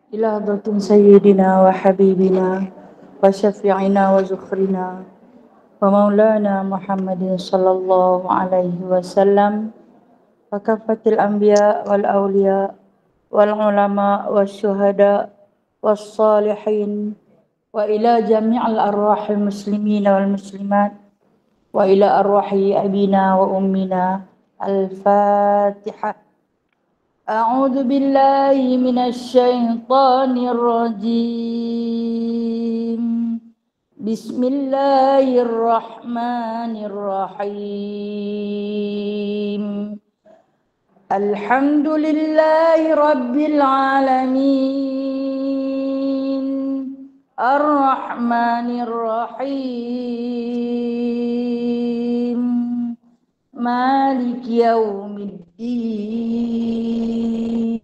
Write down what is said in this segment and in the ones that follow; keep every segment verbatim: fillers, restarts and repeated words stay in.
إلى حضرة سيدنا وحبيبنا وشفيعنا وزخرنا ومولانا محمد صلى الله عليه وسلم وكافة الأنبياء والأولياء والعلماء والشهداء والصالحين وإلى جميع الأرواح المسلمين والمسلمات وإلى أرواح أبينا وأمنا. الفاتحة. أعوذ بالله من الشيطان الرجيم. بسم الله الرحمن الرحيم. الحمد لله رب العالمين الرحمن الرحيم مالك يوم الدين.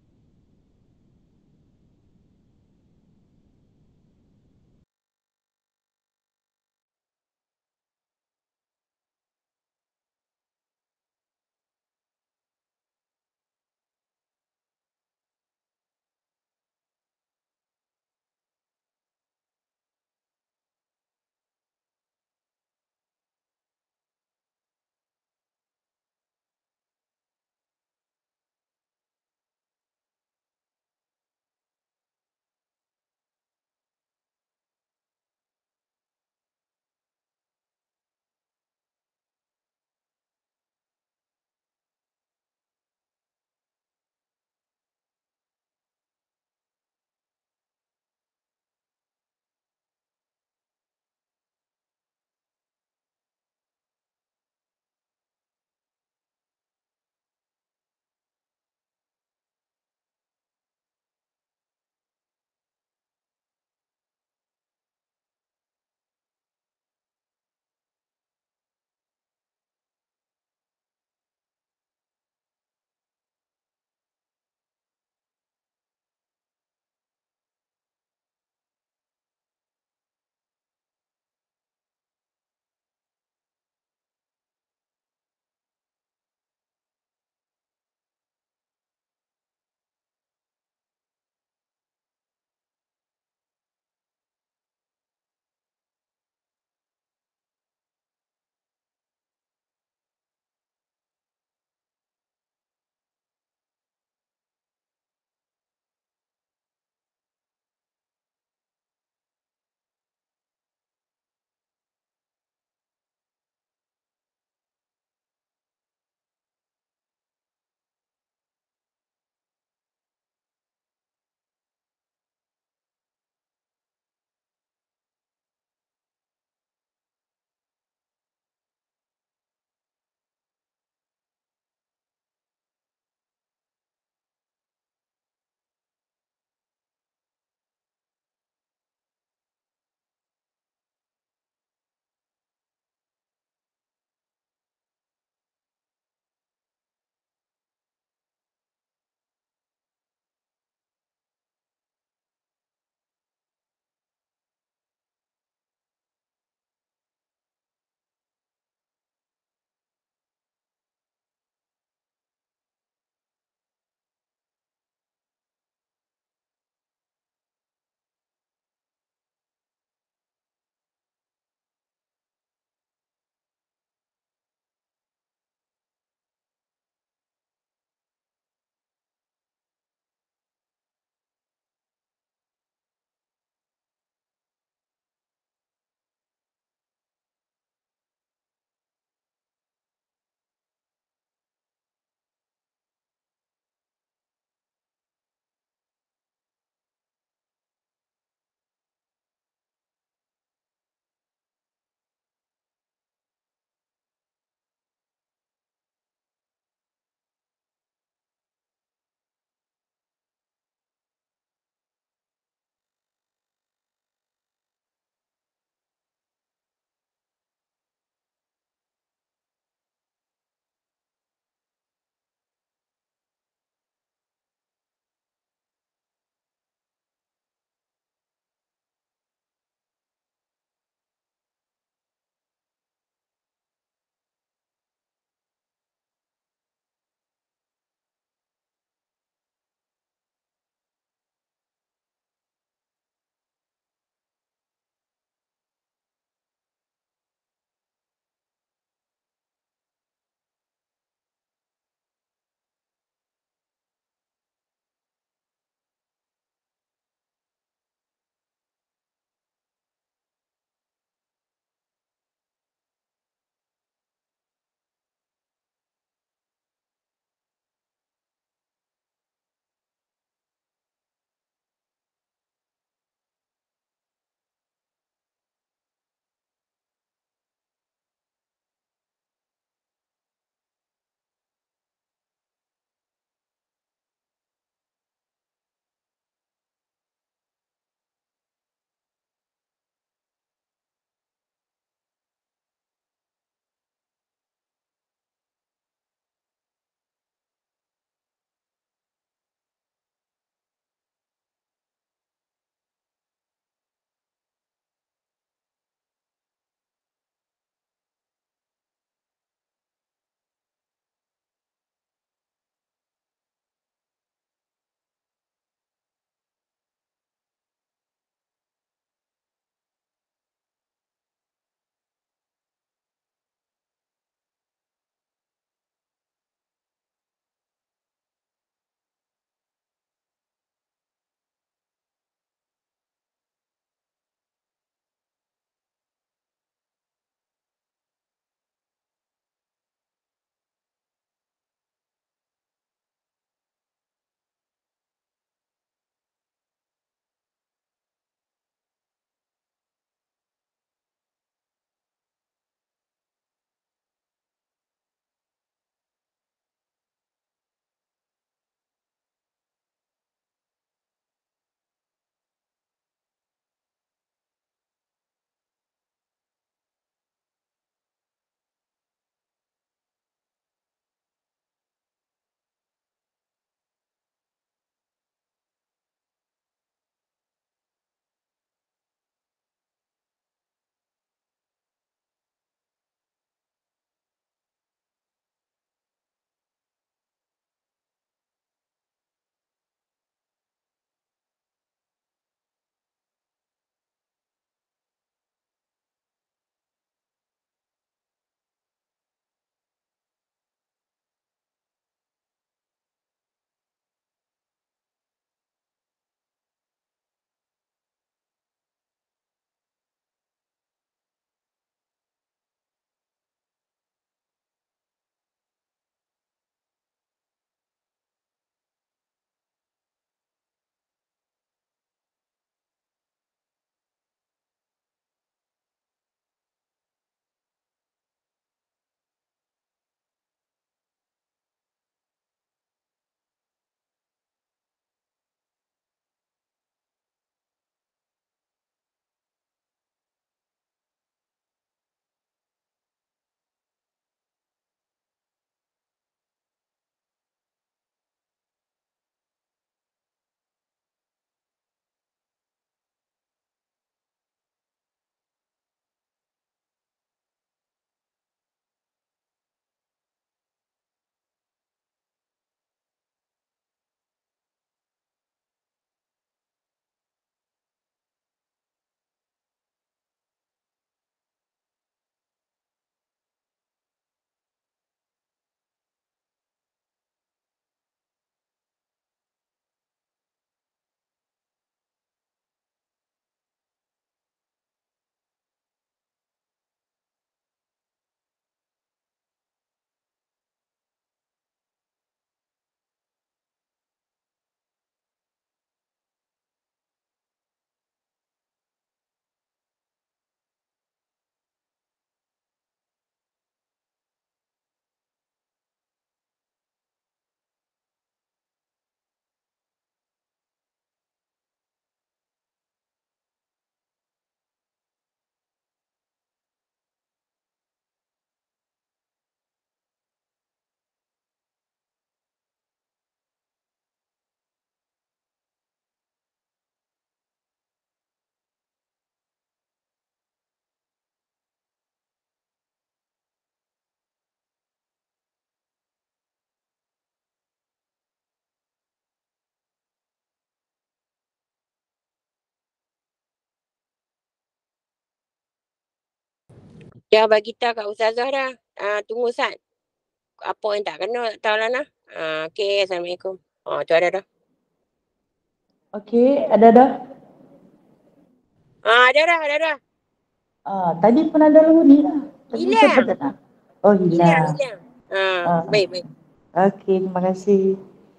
Dah bagi tahu kat Ustazah dah. Ah, tunggu Ustaz. Apa yang tak kena, tak tahu lah nah. Ah, okay, Assalamualaikum. Oh, tu ada dah. Okey, ada dah. Ah, ada dah, ada dah. Ah, tadi pun ada bunyi dah. Tapi saya Hilang. tak nak. Oh, Hilang, hilang. hilang. Ah, Ah. baik, baik. Okey, terima kasih.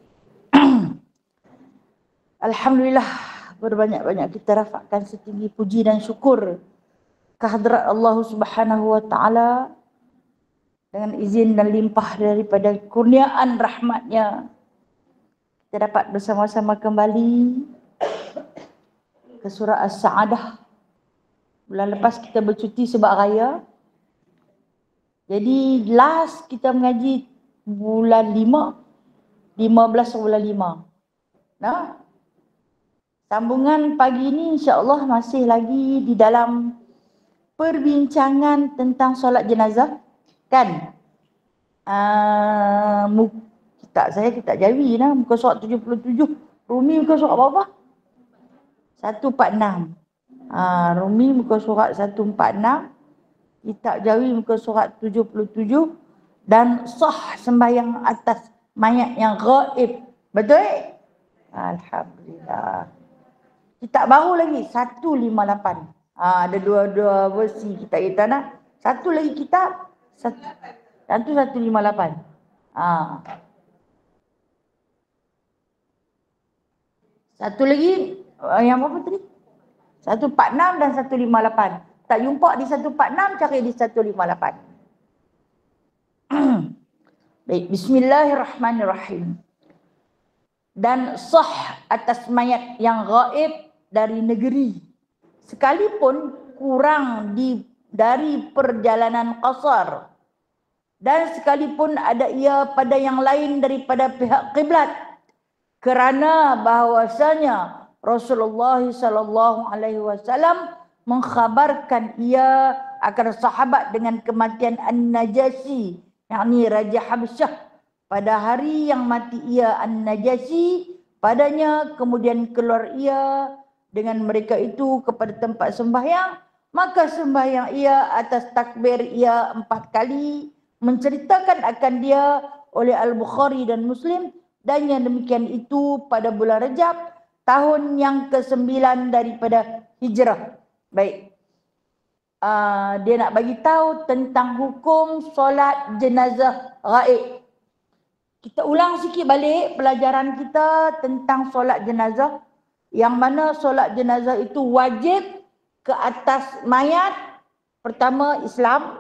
Alhamdulillah, berbanyak-banyak kita rafakkan setinggi puji dan syukur kehadrat Allah Subhanahu wa taala dengan izin dan limpah daripada kurniaan rahmatnya. Kita dapat bersama-sama kembali ke surah As-Sa'adah. Bulan lepas kita bercuti sebab raya. Jadi last kita mengaji bulan lima, lima belas bulan lima. Nah, sambungan pagi ini insya-Allah masih lagi di dalam perbincangan tentang solat jenazah, kan? Uh, kitab saya kitab Jawi lah, muka surat tujuh puluh tujuh. Rumi muka surat berapa? seratus empat puluh enam. Uh, Rumi muka surat seratus empat puluh enam. Kitab Jawi muka surat tujuh puluh tujuh. Dan sah sembahyang atas mayat yang gaib. Betul? Alhamdulillah. Kitab baru lagi seratus lima puluh lapan. Ha, ada dua-dua versi kitab kita nak. Satu lagi kitab satu, satu seratus lima puluh lapan. Ha. Satu lagi yang apa tadi? seratus empat puluh enam dan seratus lima puluh lapan. Tak jumpa di seratus empat puluh enam, cari di seratus lima puluh lapan. Baik, bismillahirrahmanirrahim. Dan sah atas mayat yang gaib dari negeri, sekalipun kurang di dari perjalanan qasar, dan sekalipun ada ia pada yang lain daripada pihak kiblat, kerana bahawasanya Rasulullah sallallahu alaihi wasallam mengkhabarkan ia akan sahabat dengan kematian An-Najasyi, yakni Raja Habsyah, pada hari yang mati ia An-Najasyi padanya, kemudian keluar ia dengan mereka itu kepada tempat sembahyang, maka sembahyang ia atas takbir ia empat kali, menceritakan akan dia oleh Al-Bukhari dan Muslim, dan yang demikian itu pada bulan Rajab tahun yang kesembilan daripada hijrah. Baik. Uh, dia nak bagi tahu tentang hukum solat jenazah gaib. Kita ulang sikit balik pelajaran kita tentang solat jenazah, yang mana solat jenazah itu wajib ke atas mayat. Pertama, Islam.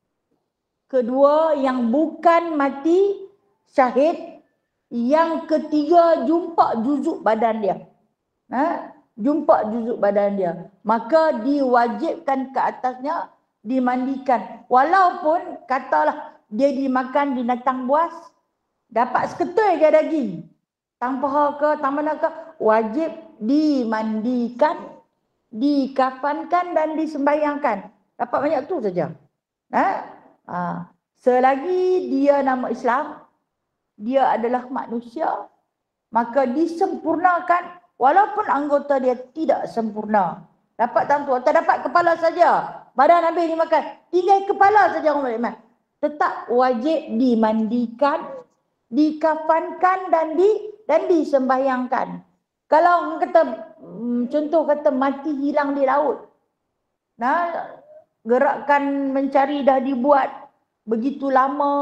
Kedua, yang bukan mati syahid. Yang ketiga, jumpa juzuk badan dia. Ha? Jumpa juzuk badan dia. Maka diwajibkan ke atasnya dimandikan. Walaupun katalah dia dimakan binatang buas, dapat seketul je daging, tanpa ke, tanpa mana ke, wajib dimandikan, dikafankan dan disembayangkan. Dapat banyak tu saja. Ha? Ha. Selagi dia nama Islam, dia adalah manusia, maka disempurnakan walaupun anggota dia tidak sempurna. Dapat tantu, tak dapat kepala saja. Badan habis dimakan, tinggal kepala saja orang beriman. Tetap wajib dimandikan, dikafankan dan di dan disembahyangkan. Kalau kata contoh kata mati hilang di laut, nah, gerakan mencari dah dibuat begitu lama,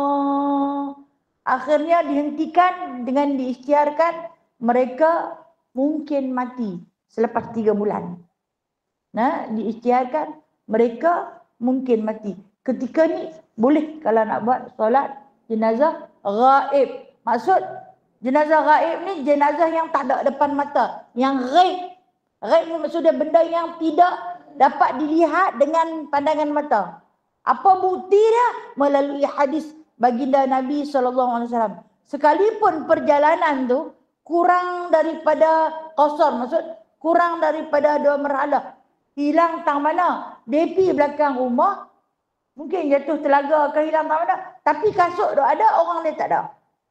akhirnya dihentikan dengan diisytiharkan, mereka mungkin mati selepas tiga bulan. Nah, diisytiharkan mereka mungkin mati. Ketika ni boleh kalau nak buat solat jenazah gaib. Maksud jenazah gaib ni jenazah yang tak ada depan mata, yang gaib. Gaib ni maksudnya benda yang tidak dapat dilihat dengan pandangan mata. Apa bukti dia? Melalui hadis baginda Nabi sallallahu alaihi wasallam. Sekalipun perjalanan tu kurang daripada qasar, maksud kurang daripada dua merhala, hilang tang mana? Depi belakang rumah, mungkin jatuh telaga ke hilang tang mana, tapi kasut tu ada, orang dia tak ada.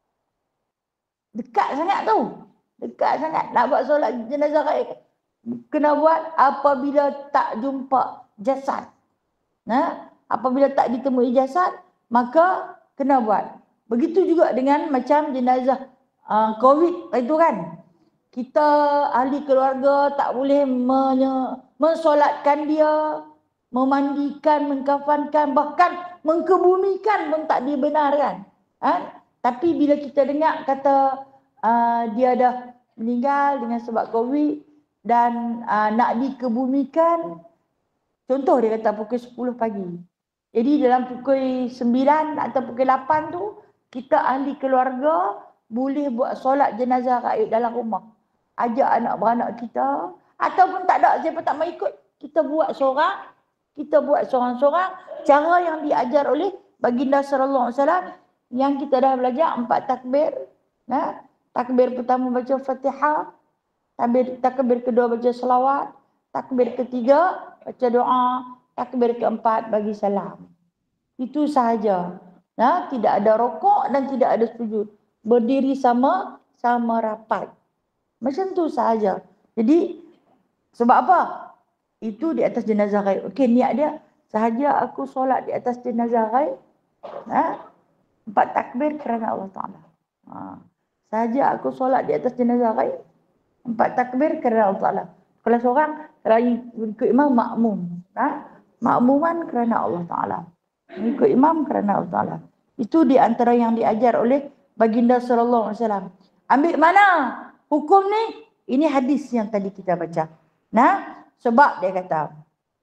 Dekat sangat tu. Dekat sangat. Nak buat solat jenazah gaib, kena buat apabila tak jumpa jasad. Nah, apabila tak ditemui jasad, maka kena buat. Begitu juga dengan macam jenazah uh, COVID itu kan. Kita ahli keluarga tak boleh menye, mensolatkan dia, memandikan, mengkafankan, bahkan mengkebumikan pun tak dibenarkan. Ha? Tapi bila kita dengar kata uh, dia dah meninggal dengan sebab COVID dan uh, nak dikebumikan, contoh dia kata pukul sepuluh pagi. Jadi dalam pukul sembilan atau pukul lapan tu, kita ahli keluarga boleh buat solat jenazah gaib dalam rumah. Ajak anak beranak kita, ataupun tak ada, siapa tak mau ikut, kita buat seorang, kita buat seorang-seorang. Cara yang diajar oleh baginda sallallahu alaihi wasallam yang kita dah belajar, empat takbir. Nah, takbir pertama baca Fatihah, takbir, takbir kedua baca selawat, takbir ketiga baca doa, takbir keempat bagi salam. Itu sahaja. Nah, tidak ada rokok dan tidak ada sujud. Berdiri sama, sama rapat. Macam tu sahaja. Jadi, sebab apa? Itu di atas jenazah gaib. Okey, niat dia, sahaja aku solat di atas jenazah gaib. Ha? Empat takbir kerana Allah Ta'ala. Ha. Sahaja aku solat di atas jenazah gaib. Empat takbir kerana Allah Ta'ala. Kalau seorang, kalau ikut imam, makmum. Ha? Makmuman kerana Allah Ta'ala. Ikut imam kerana Allah Ta'ala. Itu di antara yang diajar oleh baginda sallallahu alaihi wasallam. Ambil mana hukum ni? Ini hadis yang tadi kita baca. Nah, sebab dia kata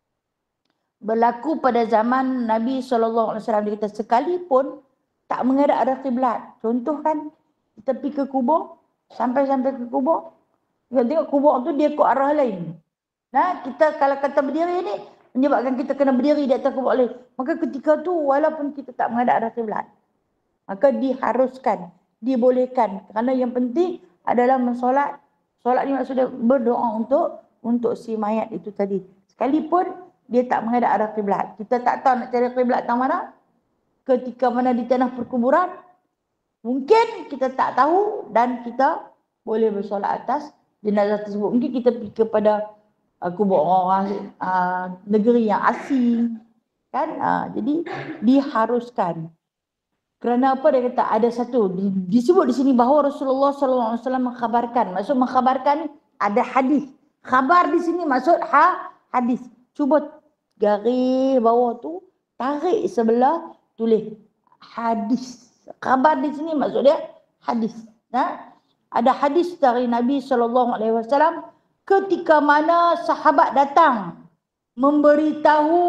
berlaku pada zaman Nabi sallallahu alaihi wasallam, dia kata sekalipun tak menghadap arah kiblat. Contoh kan, kita pergi ke kubur, sampai-sampai ke kubur, kita tengok kubur tu dia ke arah lain. Nah, kita kalau kata berdiri ni menyebabkan kita kena berdiri di atas kubur lain. Maka ketika tu walaupun kita tak menghadap arah kiblat, maka diharuskan, dibolehkan. Kerana yang penting adalah mensolat. Solat ni maksudnya berdoa untuk untuk si mayat itu tadi. Sekalipun dia tak menghadap arah kiblat. Kita tak tahu nak cari kiblat tang mana. Ketika mana di tanah perkuburan, mungkin kita tak tahu dan kita boleh bersolat atas jenazah tersebut. Mungkin kita pergi kepada uh, kubur orang uh, negeri yang asing. Kan? Uh, jadi diharuskan. Kerana apa dia kata? Ada satu disebut di sini bahawa Rasulullah sallallahu alaihi wasallam mengkhabarkan. Maksud mengkhabarkan ada hadis. Khabar di sini maksud ha hadis. Cuba garis bawah tu, tarik sebelah, tulis hadis. Khabar di sini maksud dia hadis. Nah, ada hadis dari Nabi sallallahu alaihi wasallam ketika mana sahabat datang memberitahu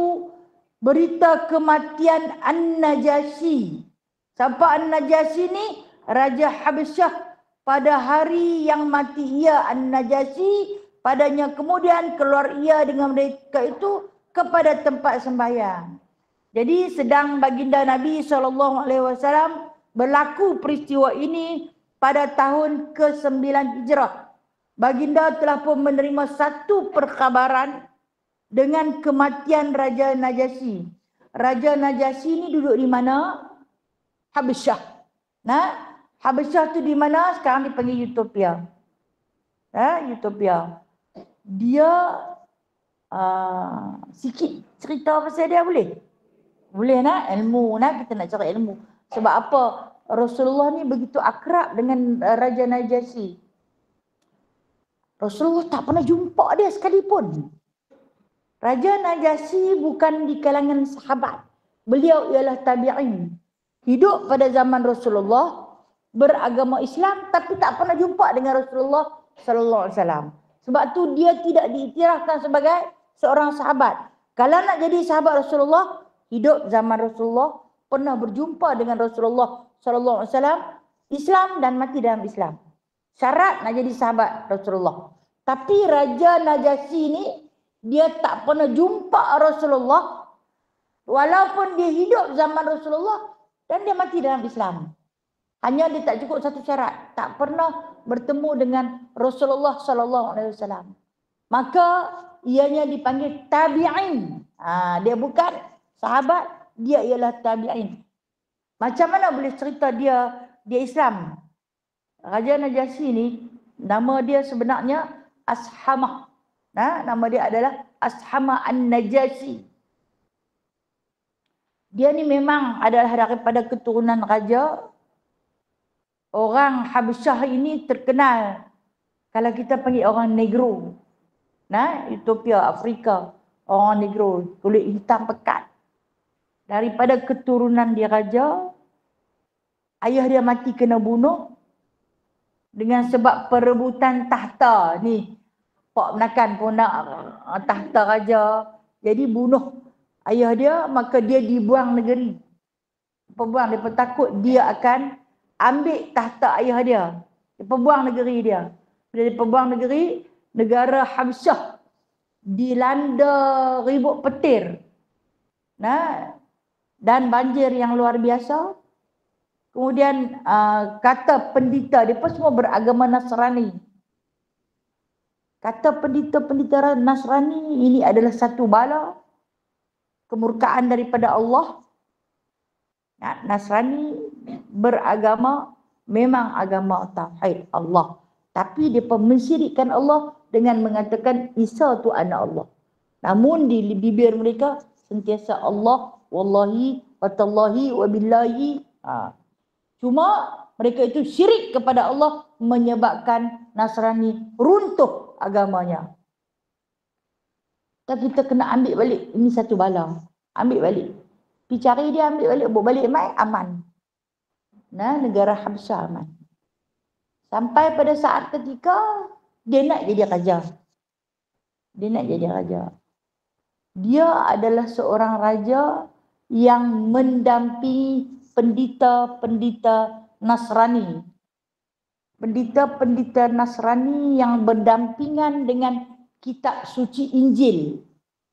berita kematian An-Najasyi. Siapa An-Najasyi ni? Raja Habasyah. Pada hari yang mati ia An-Najasyi, padanya kemudian keluar ia dengan mereka itu kepada tempat sembahyang. Jadi sedang baginda Nabi sallallahu alaihi wasallam berlaku peristiwa ini pada tahun ke sembilan Hijrah. Baginda telah pun menerima satu perkhabaran dengan kematian Raja Najasyi. Raja Najasyi ni duduk di mana? Habasyah. Nah, Habasyah tu di mana? Sekarang dipanggil Utopia. Ha, Utopia. Dia uh, sikit cerita pasal dia boleh? Boleh nak? Ilmu nak, kita nak cari ilmu. Sebab apa? Rasulullah ni begitu akrab dengan uh, Raja Najasyi. Rasulullah tak pernah jumpa dia sekalipun. Raja Najasyi bukan di kalangan sahabat. Beliau ialah tabi'in. Hidup pada zaman Rasulullah, beragama Islam tapi tak pernah jumpa dengan Rasulullah sallallahu alaihi wasallam. Sebab tu dia tidak diiktirafkan sebagai seorang sahabat. Kalau nak jadi sahabat Rasulullah, hidup zaman Rasulullah, pernah berjumpa dengan Rasulullah sallallahu alaihi wasallam, Islam dan mati dalam Islam. Syarat nak jadi sahabat Rasulullah. Tapi Raja Najasyi ni dia tak pernah jumpa Rasulullah walaupun dia hidup zaman Rasulullah dan dia mati dalam Islam. Hanya dia tak cukup satu syarat, tak pernah bertemu dengan Rasulullah sallallahu alaihi wasallam. Maka ianya dipanggil tabi'in. Ha, dia bukan sahabat, dia ialah tabi'in. Macam mana boleh cerita dia dia Islam? Raja Najasyi ni nama dia sebenarnya Ashamah. Nah, nama dia adalah Ashamah An-Najasyi. Dia ni memang adalah daripada keturunan raja. Orang Habsyah ini terkenal, kalau kita panggil orang Negro, nah, Ethiopia, Afrika, orang Negro, kulit hitam pekat. Daripada keturunan dia raja, ayah dia mati kena bunuh dengan sebab perebutan tahta ni. Pak menakan pun nak tahta raja, jadi bunuh ayah dia, maka dia dibuang negeri. Pembuang, dia takut dia akan ambil tahta ayah dia. Dia pembuang negeri dia. Bila dia pembuang negeri, negara Habsyah dilanda ribut petir. Nah, dan banjir yang luar biasa. Kemudian uh, kata pendeta, dia pun semua beragama Nasrani. Kata pendeta-pendeta Nasrani, ini adalah satu bala, kemurkaan daripada Allah. Nasrani beragama memang agama tauhid Allah, tapi dia mensyirikkan Allah dengan mengatakan Isa tu anak Allah. Namun di bibir mereka sentiasa Allah, wallahi, watallahi, wabillahi. Ha. Cuma mereka itu syirik kepada Allah, menyebabkan Nasrani runtuh agamanya. Dan kita kena ambil balik, ini satu bala. Ambil balik. Pergi cari dia, ambil balik, bawa balik mai, aman. Nah, negara Habsyah aman. Sampai pada saat ketika dia nak jadi raja. Dia nak jadi raja. Dia adalah seorang raja yang mendampingi pendeta-pendeta Nasrani. Pendeta-pendeta Nasrani yang berdampingan dengan kitab suci Injil.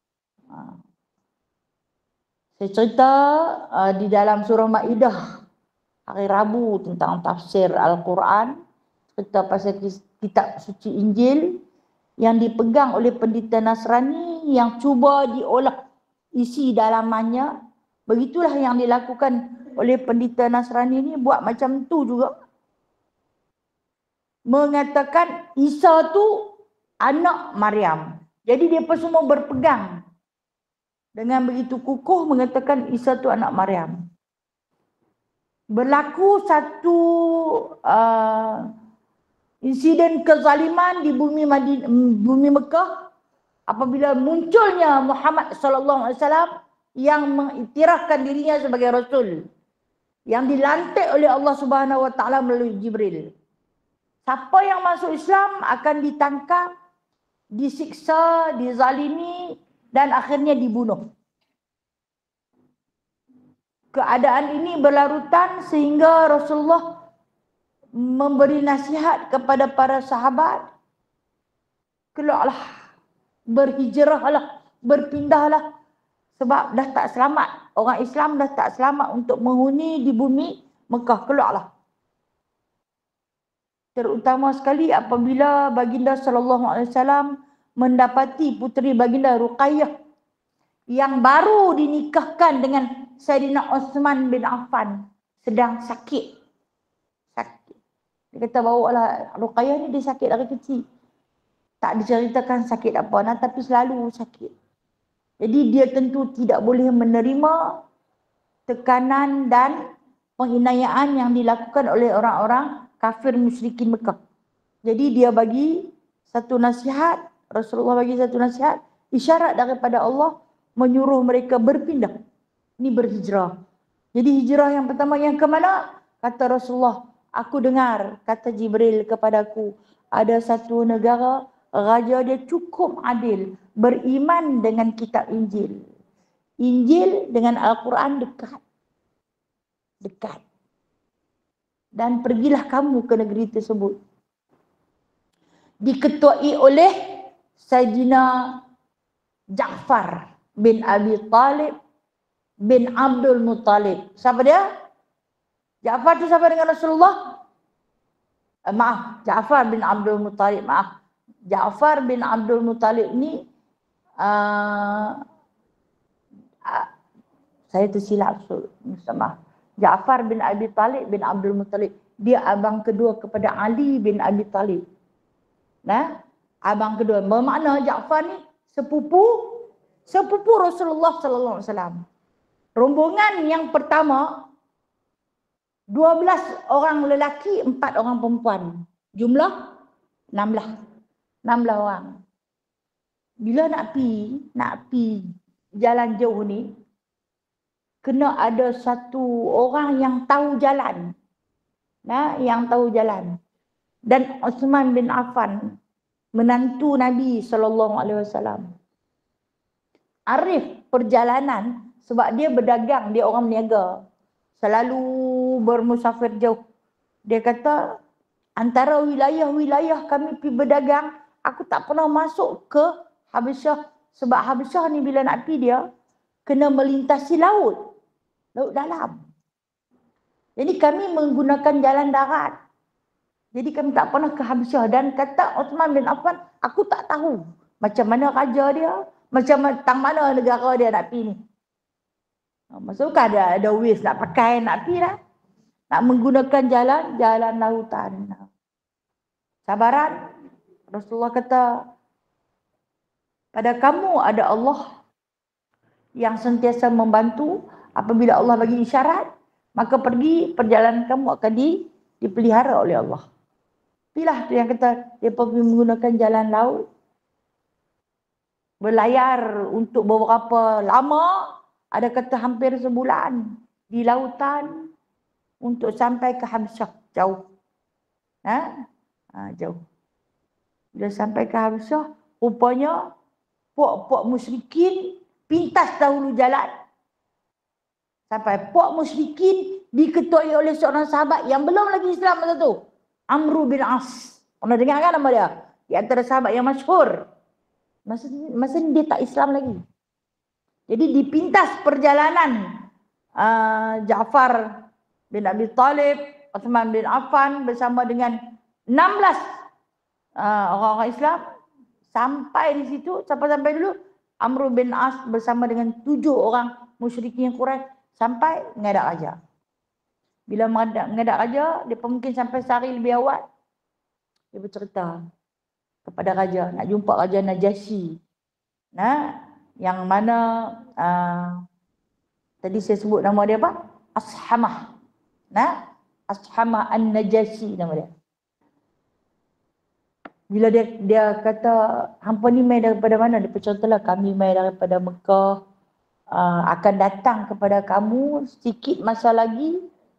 Saya cerita uh, di dalam surah Maidah hari Rabu tentang tafsir Al-Quran, cerita pasal kitab suci Injil yang dipegang oleh pendeta Nasrani yang cuba diolah isi dalamannya. Begitulah yang dilakukan oleh pendeta Nasrani ni, buat macam tu juga. Mengatakan Isa tu anak Maryam. Jadi dia pun semua berpegang dengan begitu kukuh mengatakan Isa tu anak Maryam. Berlaku satu uh, insiden kezaliman di bumi Madinah, bumi Mekah, apabila munculnya Muhammad sallallahu alaihi wasallam yang mengiktirafkan dirinya sebagai rasul, yang dilantik oleh Allah Subhanahu wa taala melalui Jibril. Siapa yang masuk Islam akan ditangkap, disiksa, dizalimi dan akhirnya dibunuh. Keadaan ini berlarutan sehingga Rasulullah memberi nasihat kepada para sahabat, keluarlah, berhijrahlah, berpindahlah, sebab dah tak selamat. Orang Islam dah tak selamat untuk menghuni di bumi Mekah, keluarlah. Terutama sekali apabila baginda sallallahu alaihi wasallam mendapati puteri baginda Ruqayyah yang baru dinikahkan dengan Sayyidina Uthman bin Affan sedang sakit. Sakit. Dia kata bawalah Ruqayyah ni, dia sakit dari kecil. Tak diceritakan sakit apa, nah, tapi selalu sakit. Jadi dia tentu tidak boleh menerima tekanan dan penginayaan yang dilakukan oleh orang-orang kafir musyrikin Mekah. Jadi dia bagi satu nasihat, Rasulullah bagi satu nasihat, isyarat daripada Allah menyuruh mereka berpindah. Ini berhijrah. Jadi hijrah yang pertama yang ke mana? Kata Rasulullah, aku dengar kata Jibril kepadaku, ada satu negara raja dia cukup adil, beriman dengan kitab Injil. Injil dengan Al-Quran dekat. Dekat. Dan pergilah kamu ke negeri tersebut. Diketuai oleh Sayyidina Ja'far bin Abi Talib bin Abdul Muttalib. Siapa dia? Ja'far tu siapa dengan Rasulullah? Eh, maaf, Ja'far bin Abdul Muttalib. Maaf. Ja'far bin Abdul Muttalib ni uh, uh, saya tersilap. Maaf. Ja'far bin Abi Talib bin Abdul Muttalib. Dia abang kedua kepada Ali bin Abi Talib. Nah, abang kedua. Bermakna Ja'far ni sepupu sepupu Rasulullah sallallahu alaihi wasallam. rombongan yang pertama, dua belas orang lelaki, empat orang perempuan. Jumlah enam belas. enam belas orang. Bila nak pi, nak pi jalan jauh ni, kena ada satu orang yang tahu jalan. Nah, yang tahu jalan. Dan Uthman bin Affan, menantu Nabi sallallahu alaihi wasallam, arif perjalanan sebab dia berdagang, dia orang berniaga. Selalu bermusafir jauh. Dia kata, antara wilayah-wilayah kami pergi berdagang, aku tak pernah masuk ke Habasyah. Sebab Habasyah ni bila nak pergi dia, kena melintasi laut. Laut dalam. Jadi kami menggunakan jalan darat. Jadi kami tak pernah ke Habasyah. Dan kata Uthman bin Affan, aku tak tahu macam mana raja dia, macam tang mana negara dia nak pergi ni. Maksudnya kan ada, ada ways nak pakai, nak pergi lah. Nak menggunakan jalan, jalan lautan. Sabaran, Rasulullah kata, pada kamu ada Allah yang sentiasa membantu. Apabila Allah bagi isyarat, maka pergi, perjalanan kamu akan di, dipelihara oleh Allah. Itulah tu yang kata, dia pergi menggunakan jalan laut. Berlayar untuk beberapa lama, ada kata hampir sebulan di lautan untuk sampai ke Habasyah, jauh. Ha? Ha, jauh. Bila sampai ke Habasyah, rupanya puak-puak musyrikin pintas dahulu jalan. Sampai puak musyrikin diketuai oleh seorang sahabat yang belum lagi Islam masa tu. Amr bin As. Pernah dengar kan nama dia? Di antara sahabat yang masyhur. Masa, masa ni dia tak Islam lagi. Jadi dipintas perjalanan uh, Ja'far bin Abi Talib, Uthman bin Affan bersama dengan enam belas uh, orang-orang Islam. Sampai di situ, sampai-sampai dulu Amr bin As bersama dengan tujuh orang musyrikin Quraisy sampai menghadap raja. Bila menghadap raja, dia pun mungkin sampai sehari lebih awal. Dia bercerita kepada raja, nak jumpa Raja Najasyi. Nah, yang mana uh, tadi saya sebut nama dia apa? Ashamah. Nah, Ashamah An-Najasyi nama dia. Bila dia dia kata, hampa ni mai daripada mana? Dia bercontohlah, kami mai daripada Mekah. Uh, akan datang kepada kamu sedikit masa lagi.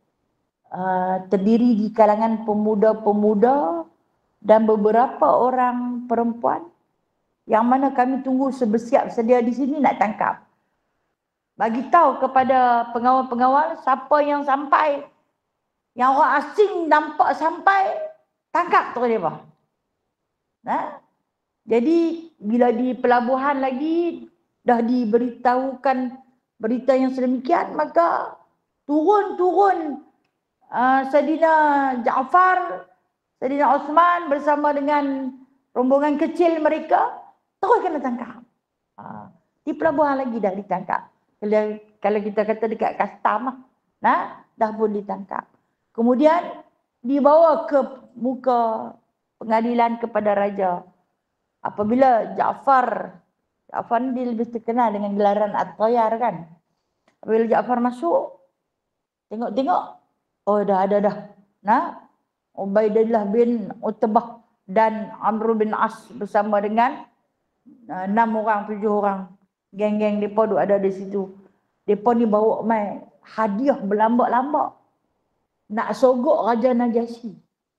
Uh, terdiri di kalangan pemuda-pemuda dan beberapa orang perempuan yang mana kami tunggu bersiap sedia di sini nak tangkap. Bagi tahu kepada pengawal-pengawal siapa yang sampai, yang orang asing nampak sampai, tangkap tu dia apa. Nah, jadi bila di pelabuhan lagi dah diberitahukan berita yang sedemikian, maka turun-turun uh, Saidina Ja'far, Saidina Uthman bersama dengan rombongan kecil mereka terus kena tangkap. Uh, di pelabuhan lagi dah ditangkap. Kalau, kalau kita kata dekat custom lah, nah, dah pun ditangkap. Kemudian dibawa ke muka pengadilan kepada raja. Apabila Ja'far, Ja'far ni dia lebih terkenal dengan gelaran At-Tayyar kan. Apabila Ja'far masuk, tengok-tengok, oh dah ada dah. Nah, Ubaidillah bin Utbah dan Amr bin As bersama dengan uh, enam orang, tujuh orang. Geng-geng mereka duk ada di situ. Mereka ni bawa mai hadiah berlambak-lambak. Nak sogok Raja Najasyi.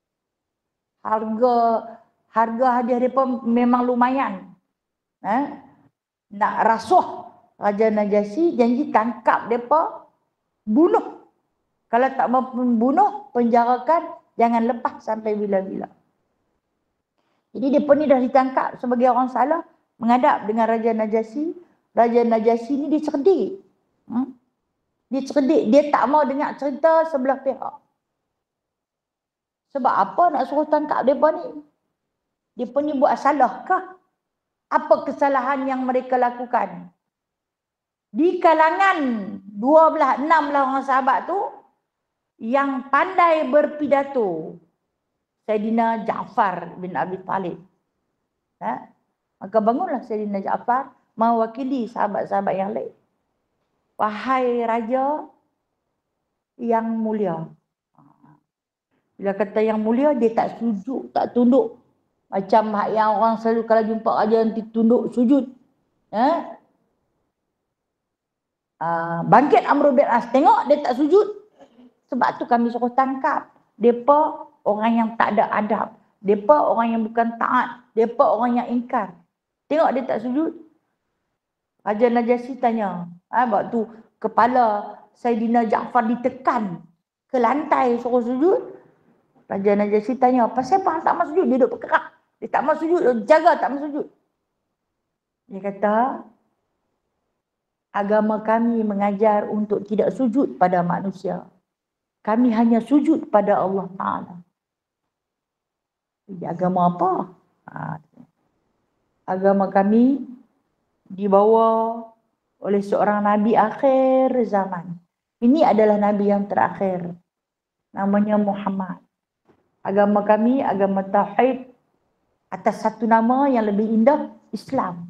Harga harga hadiah mereka memang lumayan. Eh? Nak rasuah Raja Najasyi, janji tangkap mereka, bunuh. Kalau tak mampu bunuh, penjarakan, jangan lepas sampai bila-bila. Jadi mereka ni dah ditangkap sebagai orang salah, menghadap dengan Raja Najasyi. Raja Najasyi ni dia cerdik. Hmm? Dia cerdik, dia tak mau dengar cerita sebelah pihak. Sebab apa nak suruh tangkap mereka ni? Mereka ni buat salah kah? Apa kesalahan yang mereka lakukan? Di kalangan dua belas, enam belas orang sahabat tu, yang pandai berpidato, Saidina Ja'far bin Abi Talib. Ha? Maka bangunlah Saidina Ja'far mewakili sahabat-sahabat yang lain. wahai raja yang mulia. Bila kata yang mulia, dia tak sujud, tak tunduk. Macam yang orang selalu kalau jumpa raja nanti tunduk, sujud. Eh? Uh, bangkit Amr bin As, tengok dia tak sujud. Sebab tu kami suruh tangkap. Mereka orang yang tak ada adab. Mereka orang yang bukan taat. Mereka orang yang ingkar. Tengok dia tak sujud. Raja Najasyi tanya. Ha, waktu kepala Saidina Ja'far ditekan ke lantai suruh sujud. Raja Najasyi tanya, pasal apa tak mau sujud? Dia duduk bergerak. Dia tak mau sujud, dia jaga tak mau sujud. Dia kata, agama kami mengajar untuk tidak sujud pada manusia. Kami hanya sujud pada Allah Ta'ala. Jadi agama apa? Ha. Agama kami dibawa oleh seorang Nabi akhir zaman. Ini adalah Nabi yang terakhir. Namanya Muhammad. Agama kami, agama Tauhid atas satu nama yang lebih indah, Islam.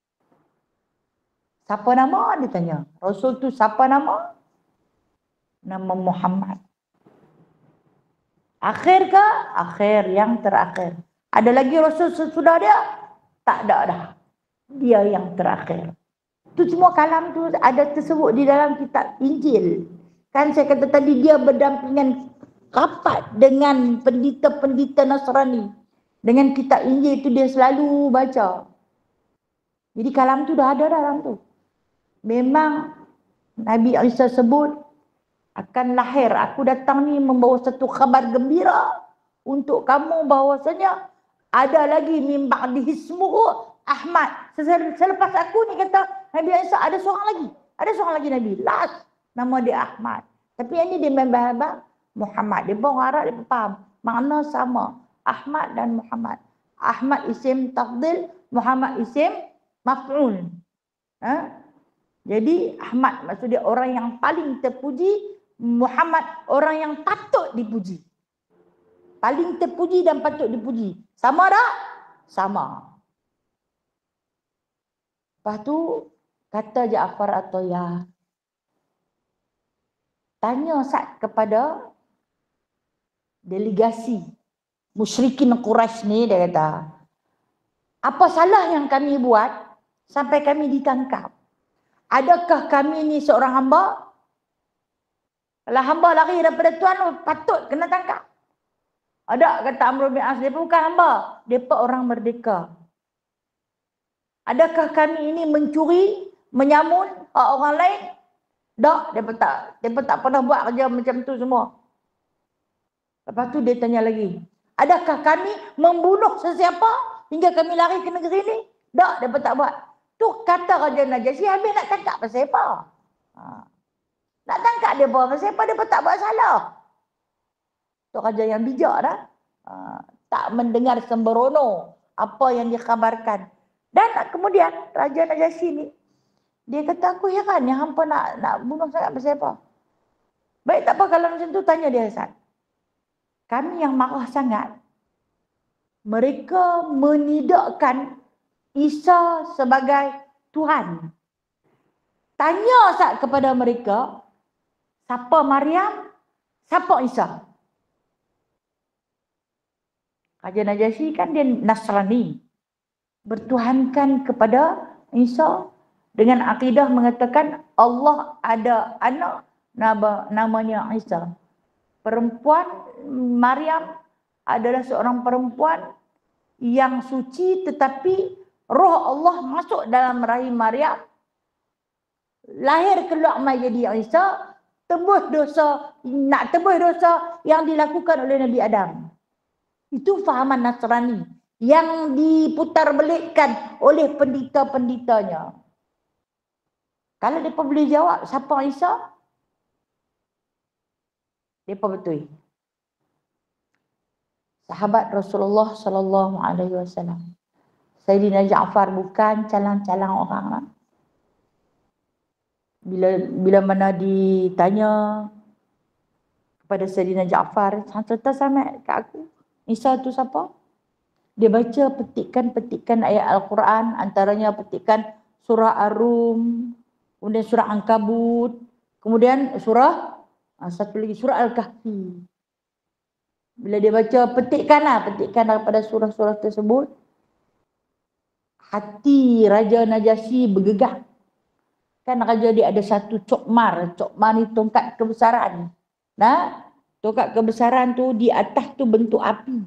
Siapa nama? Dia tanya. Rasul tu siapa nama? Nama Muhammad. Akhir ke? Akhir, yang terakhir. Ada lagi Rasul sesudah dia? Tak ada dah. Dia yang terakhir. Itu semua kalam tu ada tersebut di dalam kitab Injil. Kan saya kata tadi dia berdampingan rapat dengan pendeta-pendeta Nasrani. Dengan kitab Injil itu dia selalu baca. Jadi kalam tu dah ada dalam tu. Memang Nabi Isa sebut akan lahir. Aku datang ni membawa satu khabar gembira untuk kamu bahawasanya ada lagi min ba'di ismuhu Ahmad. Selepas aku ni kata Nabi Isa ada seorang lagi. Ada seorang lagi Nabi. Last nama dia Ahmad. Tapi yang ni dia membahas Muhammad. Dia orang Arab dia faham. Makna sama. Ahmad dan Muhammad. Ahmad isim tafdil, Muhammad isim maf'ul. Ha? Jadi Ahmad maksud dia orang yang paling terpuji, Muhammad orang yang patut dipuji. Paling terpuji dan patut dipuji. Sama tak? Sama. Lepas tu kata Ja'far at-Tayyar, tanya Sa'd kepada delegasi musyrikin Quraisy ni, dia kata, apa salah yang kami buat sampai kami ditangkap? Adakah kami ni seorang hamba? Kalau hamba lari daripada Tuhan, patut kena tangkap. Ada kata Amr bin As, dia bukan hamba, dia orang merdeka. Adakah kami ini mencuri, menyamun hak orang lain? Tak, dia tak, dia tak pernah buat kerja macam tu semua. Lepas tu dia tanya lagi, adakah kami membunuh sesiapa hingga kami lari ke negeri ini? Tak, dia tak buat. Tu kata Raja Najasyi, habis nak tangkap pasal apa? Ha. Nak tangkap dia apa? Pasal apa dia tak buat salah? Tu raja yang bijak dah. Ha. Tak mendengar sembrono apa yang dikhabarkan. Dan kemudian Raja Najasyi ni, dia kata, aku heran yang hampa nak nak bunuh sangat pasal apa? Baik, tak apa kalau macam tu, tanya dia Hasan. Kami yang marah sangat, mereka menidakkan Isa sebagai Tuhan. Tanya Sa'd kepada mereka, siapa Maryam, siapa Isa? Raja Najasyi kan dia Nasrani, bertuhankan kepada Isa dengan akidah mengatakan Allah ada anak namanya Isa. Perempuan Maryam adalah seorang perempuan yang suci, tetapi roh Allah masuk dalam rahim Maryam, lahir keluar menjadi Isa, tebus dosa, nak tebus dosa yang dilakukan oleh Nabi Adam. Itu fahaman Nasrani yang diputarbelikkan oleh pendeta-pendetanya. Kalau mereka boleh jawab siapa Isa, mereka betul. Sahabat Rasulullah sallallahu alaihi wasallam, Sayyidina Ja'far bukan calang-calang orang lah. Bila bila mana ditanya kepada Sayyidina Ja'far, cerita sama kat aku, Isa tu siapa? Dia baca petikan-petikan ayat Al-Quran, antaranya petikan surah Ar-Rum, kemudian surah Ankabut, kemudian surah uh, satu lagi surah Al-Kahfi. Bila dia baca, petikkanlah, petikkan daripada surah-surah tersebut, hati Raja Najasyi bergegar. Kan raja dia ada satu cokmar, cokmar ni tongkat kebesaran. Nah, tongkat kebesaran tu di atas tu bentuk api.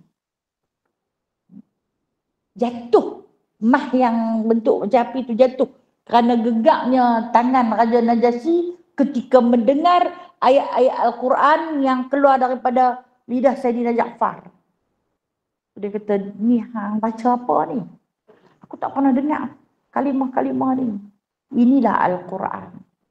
Jatuh, mah yang bentuk macam api tu jatuh. Kerana gegaknya tangan Raja Najasyi ketika mendengar ayat-ayat Al-Quran yang keluar daripada lidah Saidina Ja'far. Dia kata, ni hang baca apa ni? Aku tak pernah dengar kalimah-kalimah ni. Inilah Al-Quran.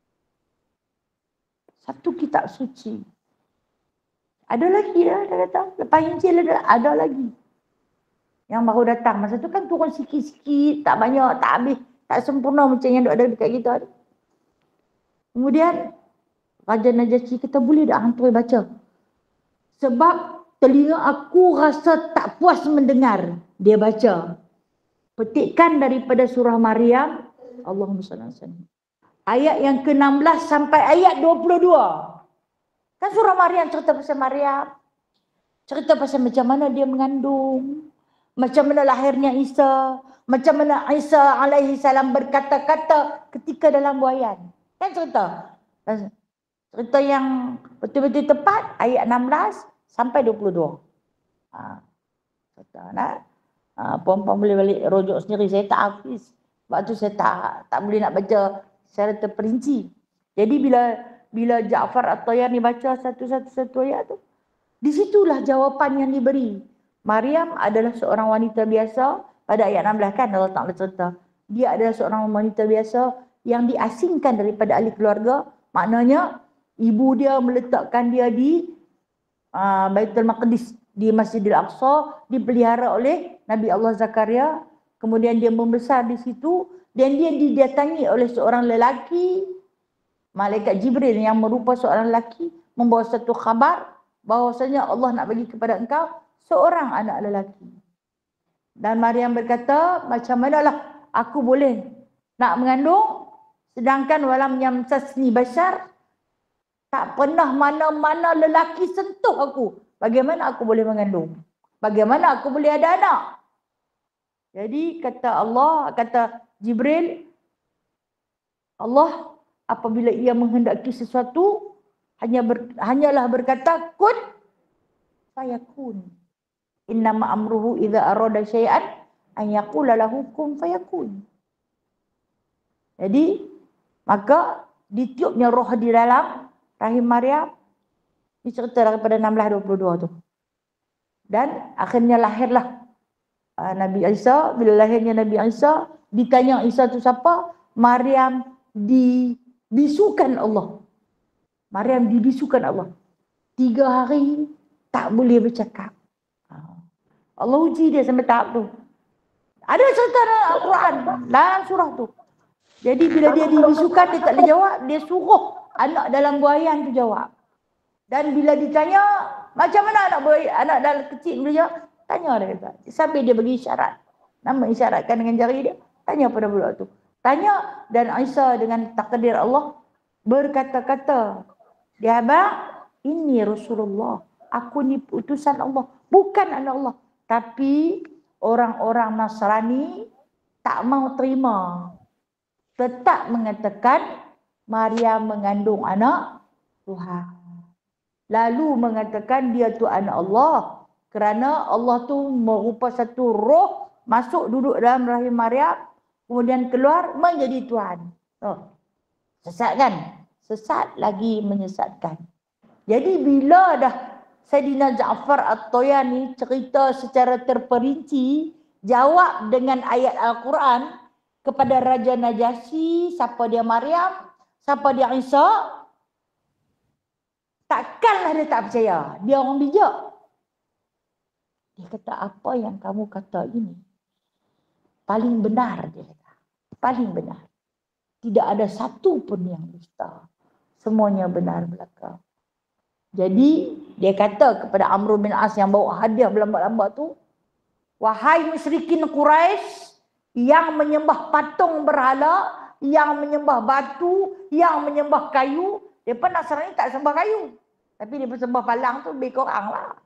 Satu kitab suci. Ada lagi dah, dia kata. Lepas Injil ada, ada lagi. Yang baru datang. Masa tu kan turun sikit-sikit, tak banyak, tak habis, tak sempurna macam yang ada dekat kita. Kemudian, Raja Najasyi kata, boleh tak hang terus baca? Sebab telinga aku rasa tak puas mendengar. Dia baca. Petikkan daripada surah Maryam, Allahumma salli alaihi wasallam. Ayat yang ke enam belas sampai ayat dua puluh dua. Kan surah Maryam cerita pasal Maryam. Cerita pasal macam mana dia mengandung. Macam mana lahirnya Isa. Macam mana Isa alaihi salam berkata-kata ketika dalam buayan. Kan cerita. Cerita yang betul-betul tepat ayat enam belas sampai dua puluh dua. Ha. Cerita nak. Ha, puan-puan boleh balik rojok sendiri. Saya tak hafiz. Sebab tu saya tak tak boleh nak baca secara terperinci. Jadi bila bila Ja'far At-Tayyar ni baca satu-satu ayat tu, di situlah jawapan yang diberi. Maryam adalah seorang wanita biasa pada ayat enam belas kan Allah Ta'ala cerita. Dia adalah seorang wanita biasa yang diasingkan daripada ahli keluarga. Maknanya ibu dia meletakkan dia di uh, Baitul Maqdis, di Masjidil Aqsa, dipelihara oleh Nabi Allah Zakaria. Kemudian dia membesar di situ dan dia didatangi oleh seorang lelaki, Malaikat Jibril yang merupa seorang lelaki, membawa satu khabar bahawasanya Allah nak bagi kepada engkau seorang anak lelaki. Dan Maryam berkata, macam manalah aku boleh nak mengandung sedangkan walam yamsasni bashar, tak pernah mana-mana lelaki sentuh aku. Bagaimana aku boleh mengandung? Bagaimana aku boleh ada anak? Jadi kata Allah, kata Jibril, Allah apabila ia menghendaki sesuatu, hanya ber, hanyalah berkata, kun fayakun. Innama amruhu idza arada syai'an an yaqula lahu kun fayakun. Jadi, maka ditiupnya roh di dalam rahim Maryam. Ini cerita daripada enam belas dua puluh dua tu. Dan akhirnya lahirlah Nabi Isa. Bila lahirnya Nabi Isa, ditanya Isa tu siapa? Maryam dibisukan Allah. Maryam dibisukan Allah. Tiga hari tak boleh bercakap. Allah uji dia sampai tahap tu. Ada cerita dalam Al-Quran, dalam surah tu. Jadi bila dia dibisukan, dia tak boleh jawab. Dia suruh anak dalam buayan tu jawab. Dan bila ditanya, macam mana anak buaya, anak dalam kecil boleh jawab? Tanya dia kata. Sambil dia bagi isyarat. Nama isyaratkan dengan jari dia. Tanya pada budak tu. Tanya dan Isa dengan takdir Allah berkata-kata, dia abang, ini Rasulullah. Aku ni utusan Allah. Bukan anak Allah. Tapi orang-orang Nasrani tak mau terima. Tetap mengatakan Maryam mengandung anak Tuhan. Lalu mengatakan dia tu anak Allah. Kerana Allah tu merupa satu roh masuk duduk dalam rahim Maryam, kemudian keluar menjadi Tuhan. Oh, sesat kan? Sesat lagi menyesatkan. Jadi bila dah Saidina Ja'far At-Tayyar ni cerita secara terperinci, jawab dengan ayat Al-Quran kepada Raja Najasyi, siapa dia Maryam, siapa dia Isa, takkanlah dia tak percaya. Dia orang bijak. Dia kata, apa yang kamu kata ini paling benar, dia kata. Paling benar. Tidak ada satu pun yang dusta. Semuanya benar belaka. Jadi dia kata kepada Amr bin As yang bawa hadiah berlambat-lambat tu, wahai musyrikin Quraisy yang menyembah patung berhala, yang menyembah batu, yang menyembah kayu. Mereka Nasrani tak sembah kayu. Tapi dia sembah palang tu lebih kurang lah.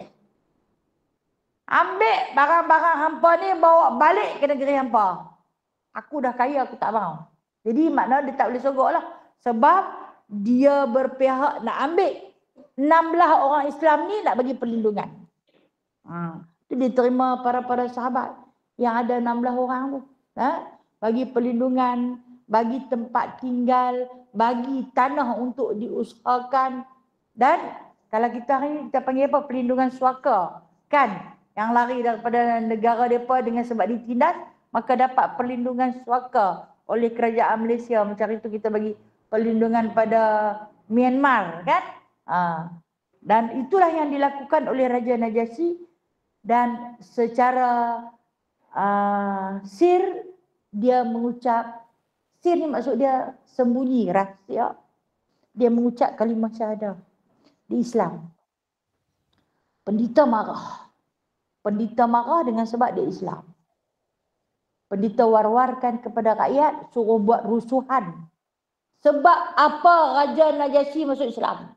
Ambil barang-barang hampa ni bawa balik ke negeri hampa. Aku dah kaya, aku tak mau. Jadi makna dia tak boleh sogok lah. Sebab dia berpihak nak ambil enam belas orang Islam ni nak bagi perlindungan. Ha. Itu dia terima para-para sahabat yang ada enam belas orang tu. Ha? Bagi perlindungan, bagi tempat tinggal, bagi tanah untuk diusahakan. Dan kalau kita hari ni kita panggil apa? Perlindungan suaka. Kan? Yang lari daripada negara mereka dengan sebab ditindas, maka dapat perlindungan suaka oleh kerajaan Malaysia. Macam itu kita bagi perlindungan pada Myanmar, kan? Ha. Dan itulah yang dilakukan oleh Raja Najasyi. Dan secara uh, sir, dia mengucap, sir ni maksud dia sembunyi, rahsia. Dia mengucap kalimah syahadah di Islam. Pendeta marah. Pendeta marah dengan sebab dia Islam. Pendeta war-warkan kepada rakyat, suruh buat rusuhan. Sebab apa Raja Najasyi masuk Islam?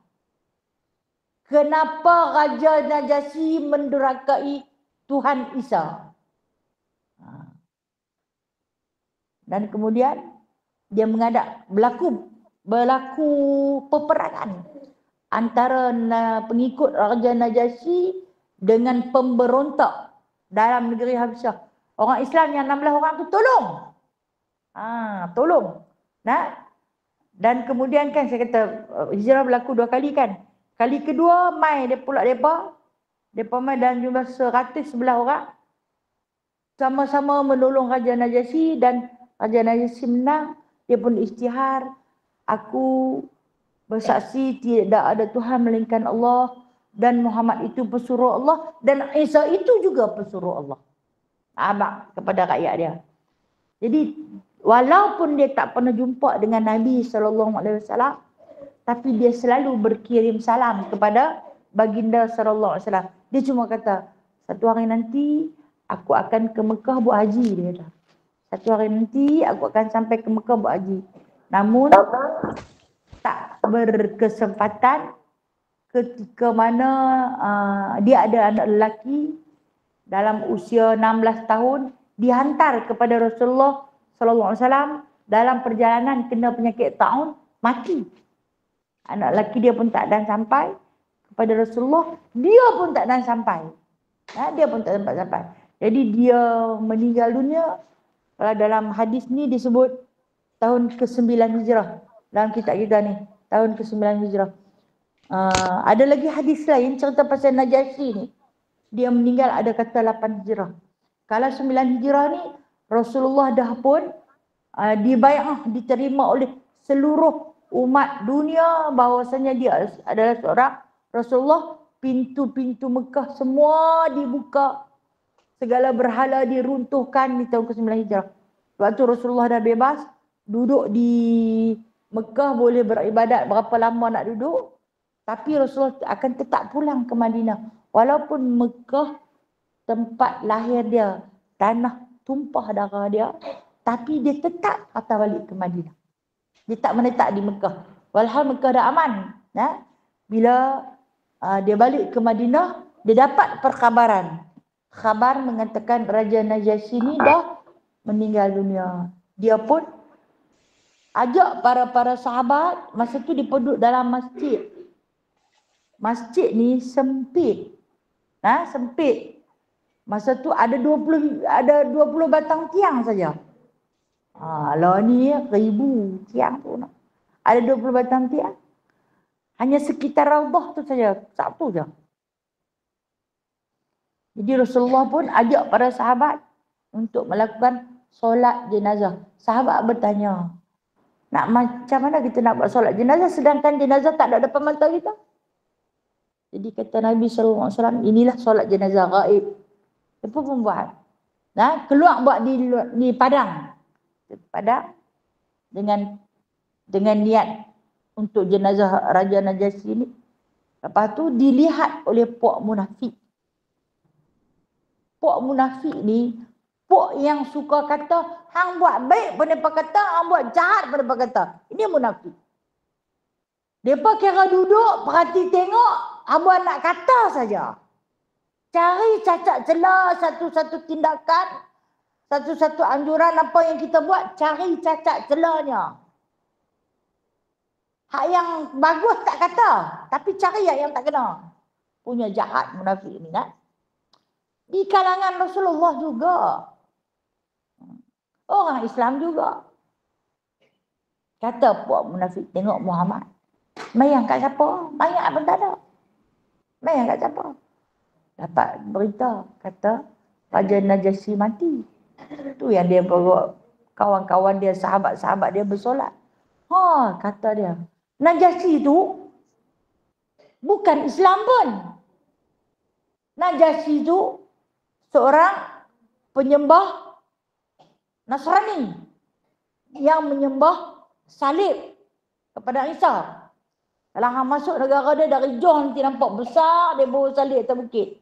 Kenapa Raja Najasyi mendurhakai Tuhan Isa? Dan kemudian dia mengadap, berlaku berlaku peperangan antara pengikut Raja Najasyi dengan pemberontak dalam negeri Habsyah. Orang Islam yang enam belas orang tu tolong. Ha, tolong. Nah. Dan kemudian kan saya kata hijrah berlaku dua kali kan. Kali kedua mai dia pula depa. Depa mai dalam jumlah seratus sebelas orang. Sama-sama menolong Raja Najasyi dan Raja Najasyi menang. Dia pun isytihar, aku bersaksi tidak ada Tuhan melainkan Allah. Dan Muhammad itu pesuruh Allah. Dan Isa itu juga pesuruh Allah. Abang kepada rakyat dia. Jadi walaupun dia tak pernah jumpa dengan Nabi sallallahu alaihi wasallam, tapi dia selalu berkirim salam kepada baginda sallallahu alaihi wasallam. Dia cuma kata, satu hari nanti aku akan ke Mekah buat haji, dia kata. Satu hari nanti aku akan sampai ke Mekah buat haji. Namun tak berkesempatan ketika mana uh, dia ada anak lelaki dalam usia enam belas tahun, dihantar kepada Rasulullah sallallahu alaihi wasallam dalam perjalanan kena penyakit taun, mati. Anak lelaki dia pun tak dan sampai kepada Rasulullah, dia pun tak dan sampai. Ha, dia pun tak sempat sampai. Jadi dia meninggal dunia. Kalau dalam hadis ni disebut tahun ke sembilan Hijrah. Dalam kitab kita ni, tahun ke sembilan Hijrah. Uh, ada lagi hadis lain cerita pasal Najasyi ni. Dia meninggal ada kata lapan Hijrah. Kalau sembilan Hijrah ni Rasulullah dah pun uh, dibai'ah, diterima oleh seluruh umat dunia bahawasanya dia adalah seorang Rasulullah. Pintu-pintu Mekah semua dibuka. Segala berhala diruntuhkan di tahun ke sembilan Hijrah. Waktu Rasulullah dah bebas, duduk di Mekah boleh beribadat berapa lama nak duduk. Tapi Rasulullah akan tetap pulang ke Madinah. Walaupun Mekah tempat lahir dia, tanah tumpah darah dia, tapi dia tetap patah balik ke Madinah. Dia tak menetap di Mekah. Walhal Mekah dah aman. Nah, bila uh, dia balik ke Madinah, dia dapat perkhabaran. Khabar mengatakan Raja Najasyi ni dah meninggal dunia. Dia pun ajak para-para sahabat, masa tu dia duduk dalam masjid. Masjid ni sempit. Nah, sempit. Masa tu ada dua puluh ada dua puluh batang tiang saja. Ha, lah ni ribu tiang tu. Ada dua puluh batang tiang. Hanya sekitar Raudhah tu saja, satu je. Jadi Rasulullah pun ajak para sahabat untuk melakukan solat jenazah. Sahabat bertanya, nak macam mana kita nak buat solat jenazah sedangkan jenazah tak ada depan mata kita? Jadi kata Nabi sallallahu alaihi wasallam, inilah solat jenazah gaib. Dia pun membuat. Nah, keluar buat di di padang. Padang dengan dengan niat untuk jenazah Raja Najasyi ini. Lepas tu dilihat oleh puak munafik. Puak munafik ni Pok yang suka kata, hang buat baik pun mereka kata, hang buat jahat pun mereka kata. Ini munafik. Mereka kira duduk, perhati tengok, abang nak kata saja. Cari cacat celah satu-satu tindakan, satu-satu anjuran apa yang kita buat, cari cacat celahnya. Hak yang bagus tak kata, tapi cari yang tak kena. Punya jahat munafik ni kan. Di kalangan Rasulullah juga. Orang Islam juga. Kata puak munafik tengok Muhammad. Mayang kat siapa? Mayat pun tak ada. Mayang kat siapa? Dapat berita kata Raja Najasyi mati. Tu yang dia bawa kawan-kawan dia, sahabat-sahabat dia bersolat. Ha, kata dia. Najasyi tu bukan Islam pun. Najasyi tu seorang penyembah Nasrani yang menyembah salib kepada Isa. Kalau hang masuk negara dia dari jauh nanti nampak besar dia bawa salib atas bukit.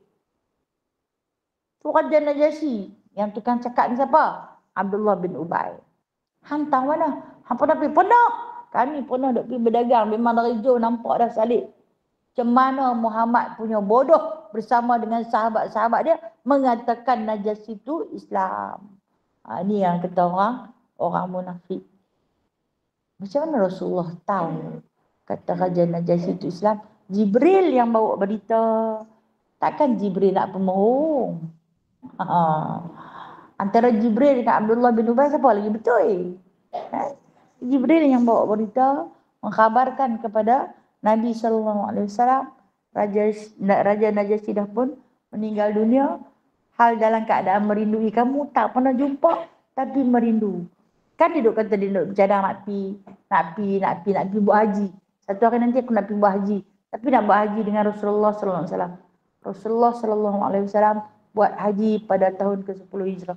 Tu Raja Najasyi. Yang tukang cakap ni siapa? Abdullah bin Ubay. Hang tahu mana? Hang pernah pergi? Pernah. Kami pernah duk pergi berdagang. Memang dari jauh nampak dah salib. Macam mana Muhammad punya bodoh bersama dengan sahabat-sahabat dia mengatakan Najasyi itu Islam. Ha, ini yang kata orang, orang munafik. Macam mana Rasulullah tahu kata Raja Najasyi itu Islam? Jibril yang bawa berita. Takkan Jibril nak pemohong. Ha. Antara Jibril dengan Abdullah bin Ubay siapa lagi betul? Ha? Jibril yang bawa berita mengkhabarkan kepada Nabi sallallahu alaihi wasallam Raja Raja Najasyi dah pun meninggal dunia. Hal dalam keadaan merindui, kamu tak pernah jumpa tapi merindu. Kan dia duk kata dia duk bercadang nak pi, nak pi, nak pi, nak pi buat haji. Satu hari nanti aku nak pi buat haji. Tapi nak buat haji dengan Rasulullah sallallahu alaihi wasallam. Rasulullah sallallahu alaihi wasallam buat haji pada tahun ke sepuluh Hijrah.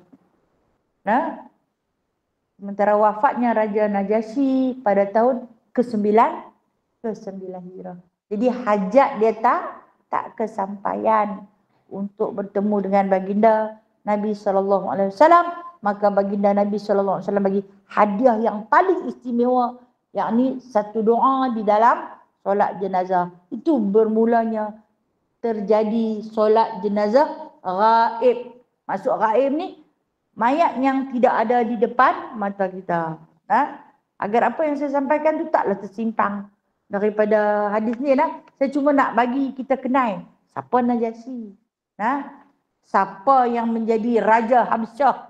Nah, sementara wafatnya Raja Najasyi pada tahun ke sembilan ke sembilan Hijrah. Jadi hajat dia tak tak kesampaian untuk bertemu dengan baginda Nabi sallallahu alaihi wasallam, maka baginda Nabi sallallahu alaihi wasallam bagi hadiah yang paling istimewa, yakni satu doa di dalam solat jenazah. Itu bermulanya terjadi solat jenazah ghaib. Maksud ghaib ni mayat yang tidak ada di depan mata kita. Ha? Agar apa yang saya sampaikan tu taklah tersimpang daripada hadis ni lah. Saya cuma nak bagi kita kenal siapa Najasyi. Ha? Siapa yang menjadi Raja Habsyah.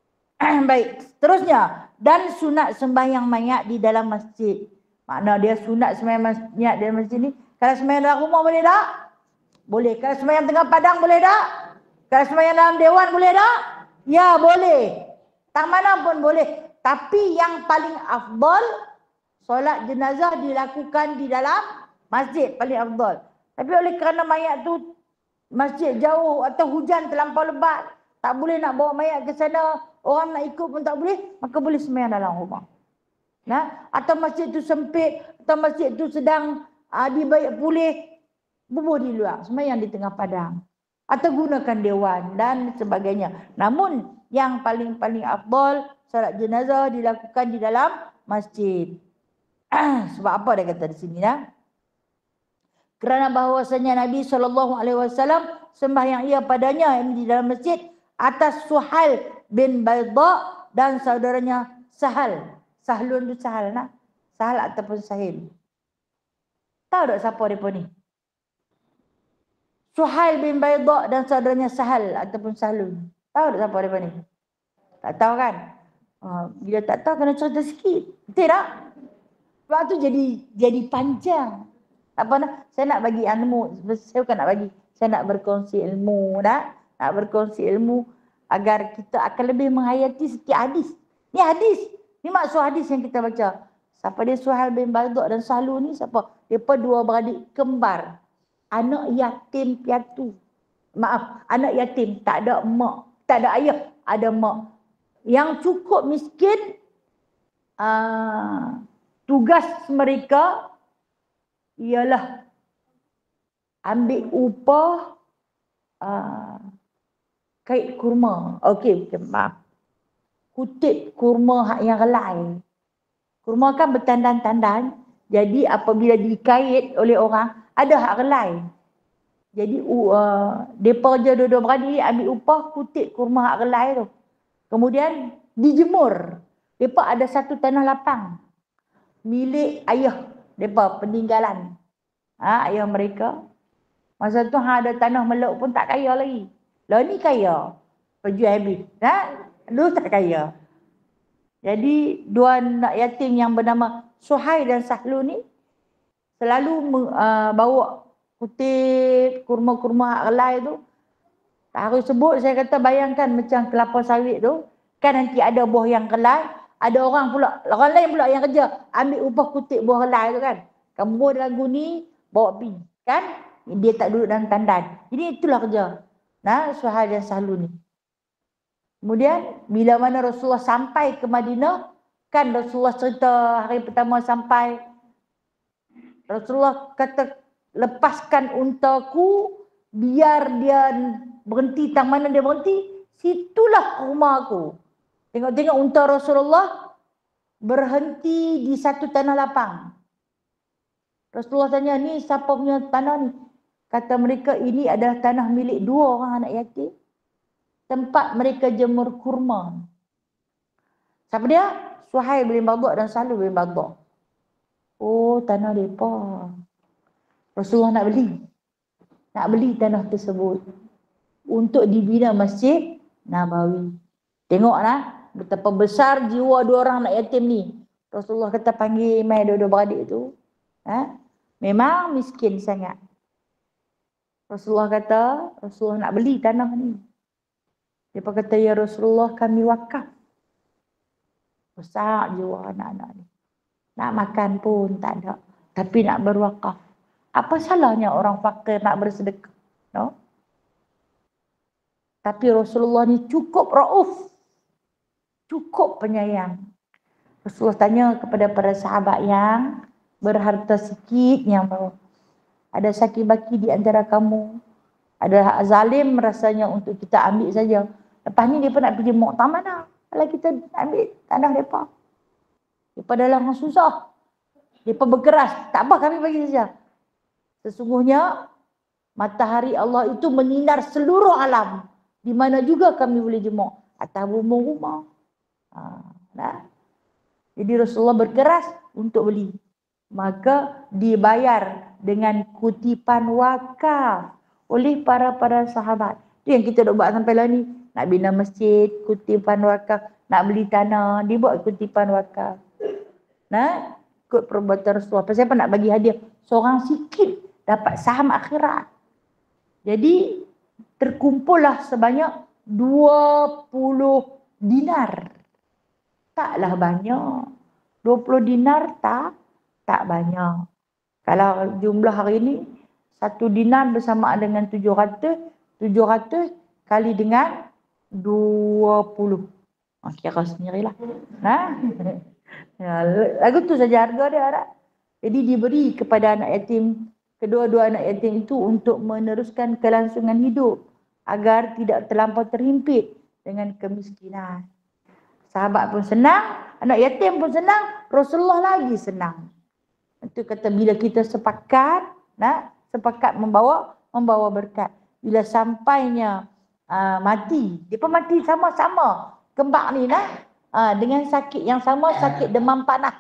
Baik, seterusnya. Dan sunat sembahyang mayat di dalam masjid. Makna dia sunat sembahyang mayat di dalam masjid ni. Kalau sembahyang dalam rumah boleh tak? Boleh. Kalau sembahyang tengah padang boleh tak? Kalau sembahyang dalam dewan boleh tak? Ya, boleh. Tak mana pun boleh. Tapi yang paling afdal, solat jenazah dilakukan di dalam masjid. Paling afdal. Tapi oleh kerana mayat tu masjid jauh atau hujan terlampau lebat, tak boleh nak bawa mayat ke sana, orang nak ikut pun tak boleh, maka boleh sembahyang dalam rumah. Nah, atau masjid tu sempit, atau masjid tu sedang uh, dibaik pulih, bubuh di luar, sembahyang di tengah padang. Atau gunakan dewan dan sebagainya. Namun yang paling-paling afdal, solat jenazah dilakukan di dalam masjid. Sebab apa dia kata di sini lah? Kerana bahawasanya Nabi sallallahu alaihi wasallam sembahyang ia padanya yang di dalam masjid atas Suhail bin Baydha dan saudaranya Sahal. Sahlun tu Sahal nak? Sahal ataupun Sahil. Tahu tak siapa mereka ni? Suhail bin Baydha dan saudaranya Sahal ataupun Sahlun. Tahu tak siapa mereka ni? Tak tahu kan? Uh, bila tak tahu kena cerita sikit. Betul tak? Sebab tu jadi jadi panjang. Apa nak? Saya nak bagi ilmu. Saya bukan nak bagi. Saya nak berkongsi ilmu. Nak? Nak berkongsi ilmu agar kita akan lebih menghayati setiap hadis. Ni hadis. Ni maksud hadis yang kita baca. Siapa dia Suhail bin Baydha dan Sahlun ni siapa? Mereka dua beradik kembar. Anak yatim piatu. Maaf, anak yatim. Tak ada mak. Tak ada ayah. Ada mak. Yang cukup miskin. Uh, tugas mereka ialah ambil upah uh, kait kurma. Okey, okay, maaf. Kutip kurma hak yang relai. Kurma kan bertandan-tandan. Jadi apabila dikait oleh orang, ada hak relai. Jadi uh, mereka je dua-dua beradik ambil upah kutip kurma hak relai tu. Kemudian dijemur. Mereka ada satu tanah lapang. Milik ayah mereka, peninggalan. Ha, ayah mereka. Masa tu ha, ada tanah meluk pun tak kaya lagi. Lah ni kaya. Perjual habis. Ha? Dulu tak kaya. Jadi dua anak yatim yang bernama Suhail dan Sahlu ni selalu uh, bawa kutip kurma-kurma hak relai tu. Tak harus sebut, saya kata bayangkan macam kelapa sawit tu. Kan nanti ada buah yang relai. Ada orang pula, orang lain pula yang kerja. Ambil upah kutip buah relai tu kan. Kamu dalam guni, bawa pergi. Kan? Dia tak duduk dalam tandan. Jadi itulah kerja. Nah, Suhail dan Sahlu ni. Kemudian bila mana Rasulullah sampai ke Madinah, kan Rasulullah cerita hari pertama sampai, Rasulullah kata lepaskan untaku biar dia berhenti, tang mana dia berhenti, situlah rumah aku. Tengok-tengok unta Rasulullah berhenti di satu tanah lapang. Rasulullah tanya, ni siapa punya tanah ni? Kata mereka, ini adalah tanah milik dua orang anak yatim. Tempat mereka jemur kurma. Siapa dia? Suhail bin Badha dan Sahlu bin Badha. Oh, tanah mereka. Rasulullah nak beli. Nak beli tanah tersebut. Untuk dibina Masjid Nabawi. Tengoklah betapa besar jiwa dua orang anak yatim ni. Rasulullah kata panggil mai dua-dua beradik tu. Ha? Memang miskin sangat. Rasulullah kata, Rasulullah nak beli tanah ni. Dia kata, ya Rasulullah kami wakaf. Besar jiwa anak-anak ni. Nak makan pun tak ada. Tapi nak berwakaf. Apa salahnya orang fakir nak bersedekah? No? Tapi Rasulullah ni cukup rauf. Cukup penyayang. Rasulullah tanya kepada para sahabat yang berharta sikit, yang ada sakit-baki di antara kamu. Ada hak zalim rasanya untuk kita ambil saja. Lepas ni dia pun nak pergi muktamar mana? Kalau kita ambil tanah mereka. Mereka dalam susah. Mereka berkeras. Tak apa, kami bagi saja. Sesungguhnya matahari Allah itu menyinar seluruh alam. Di mana juga kami boleh jemuk. Atas bumbung rumah. Ha, nah. Jadi Rasulullah berkeras untuk beli. Maka dibayar dengan kutipan wakaf oleh para-para sahabat. Itu yang kita dah buat sampai lah ni. Nak bina masjid, kutipan wakaf. Nak beli tanah, dibuat kutipan wakaf. Nah, ikut perbuatan Rasulullah. Pasal apa nak bagi hadiah? Seorang sikit dapat saham akhirat. Jadi terkumpullah sebanyak dua puluh dinar. Taklah banyak. dua puluh dinar tak? Tak banyak. Kalau jumlah hari ini, satu dinar bersamaan dengan tujuh ratus. tujuh ratus kali dengan dua puluh. Oh, kira sendirilah. Nah. Lagu tu saja harga dia. Harap. Jadi diberi kepada anak yatim, kedua-dua anak yatim itu untuk meneruskan kelangsungan hidup agar tidak terlampau terhimpit dengan kemiskinan. Sahabat pun senang, anak yatim pun senang, Rasulullah lagi senang. Itu kata bila kita sepakat, nak sepakat membawa membawa berkat. Bila sampainya uh, mati, dia pun mati sama-sama kembang ni nah, uh, dengan sakit yang sama, sakit demam panas.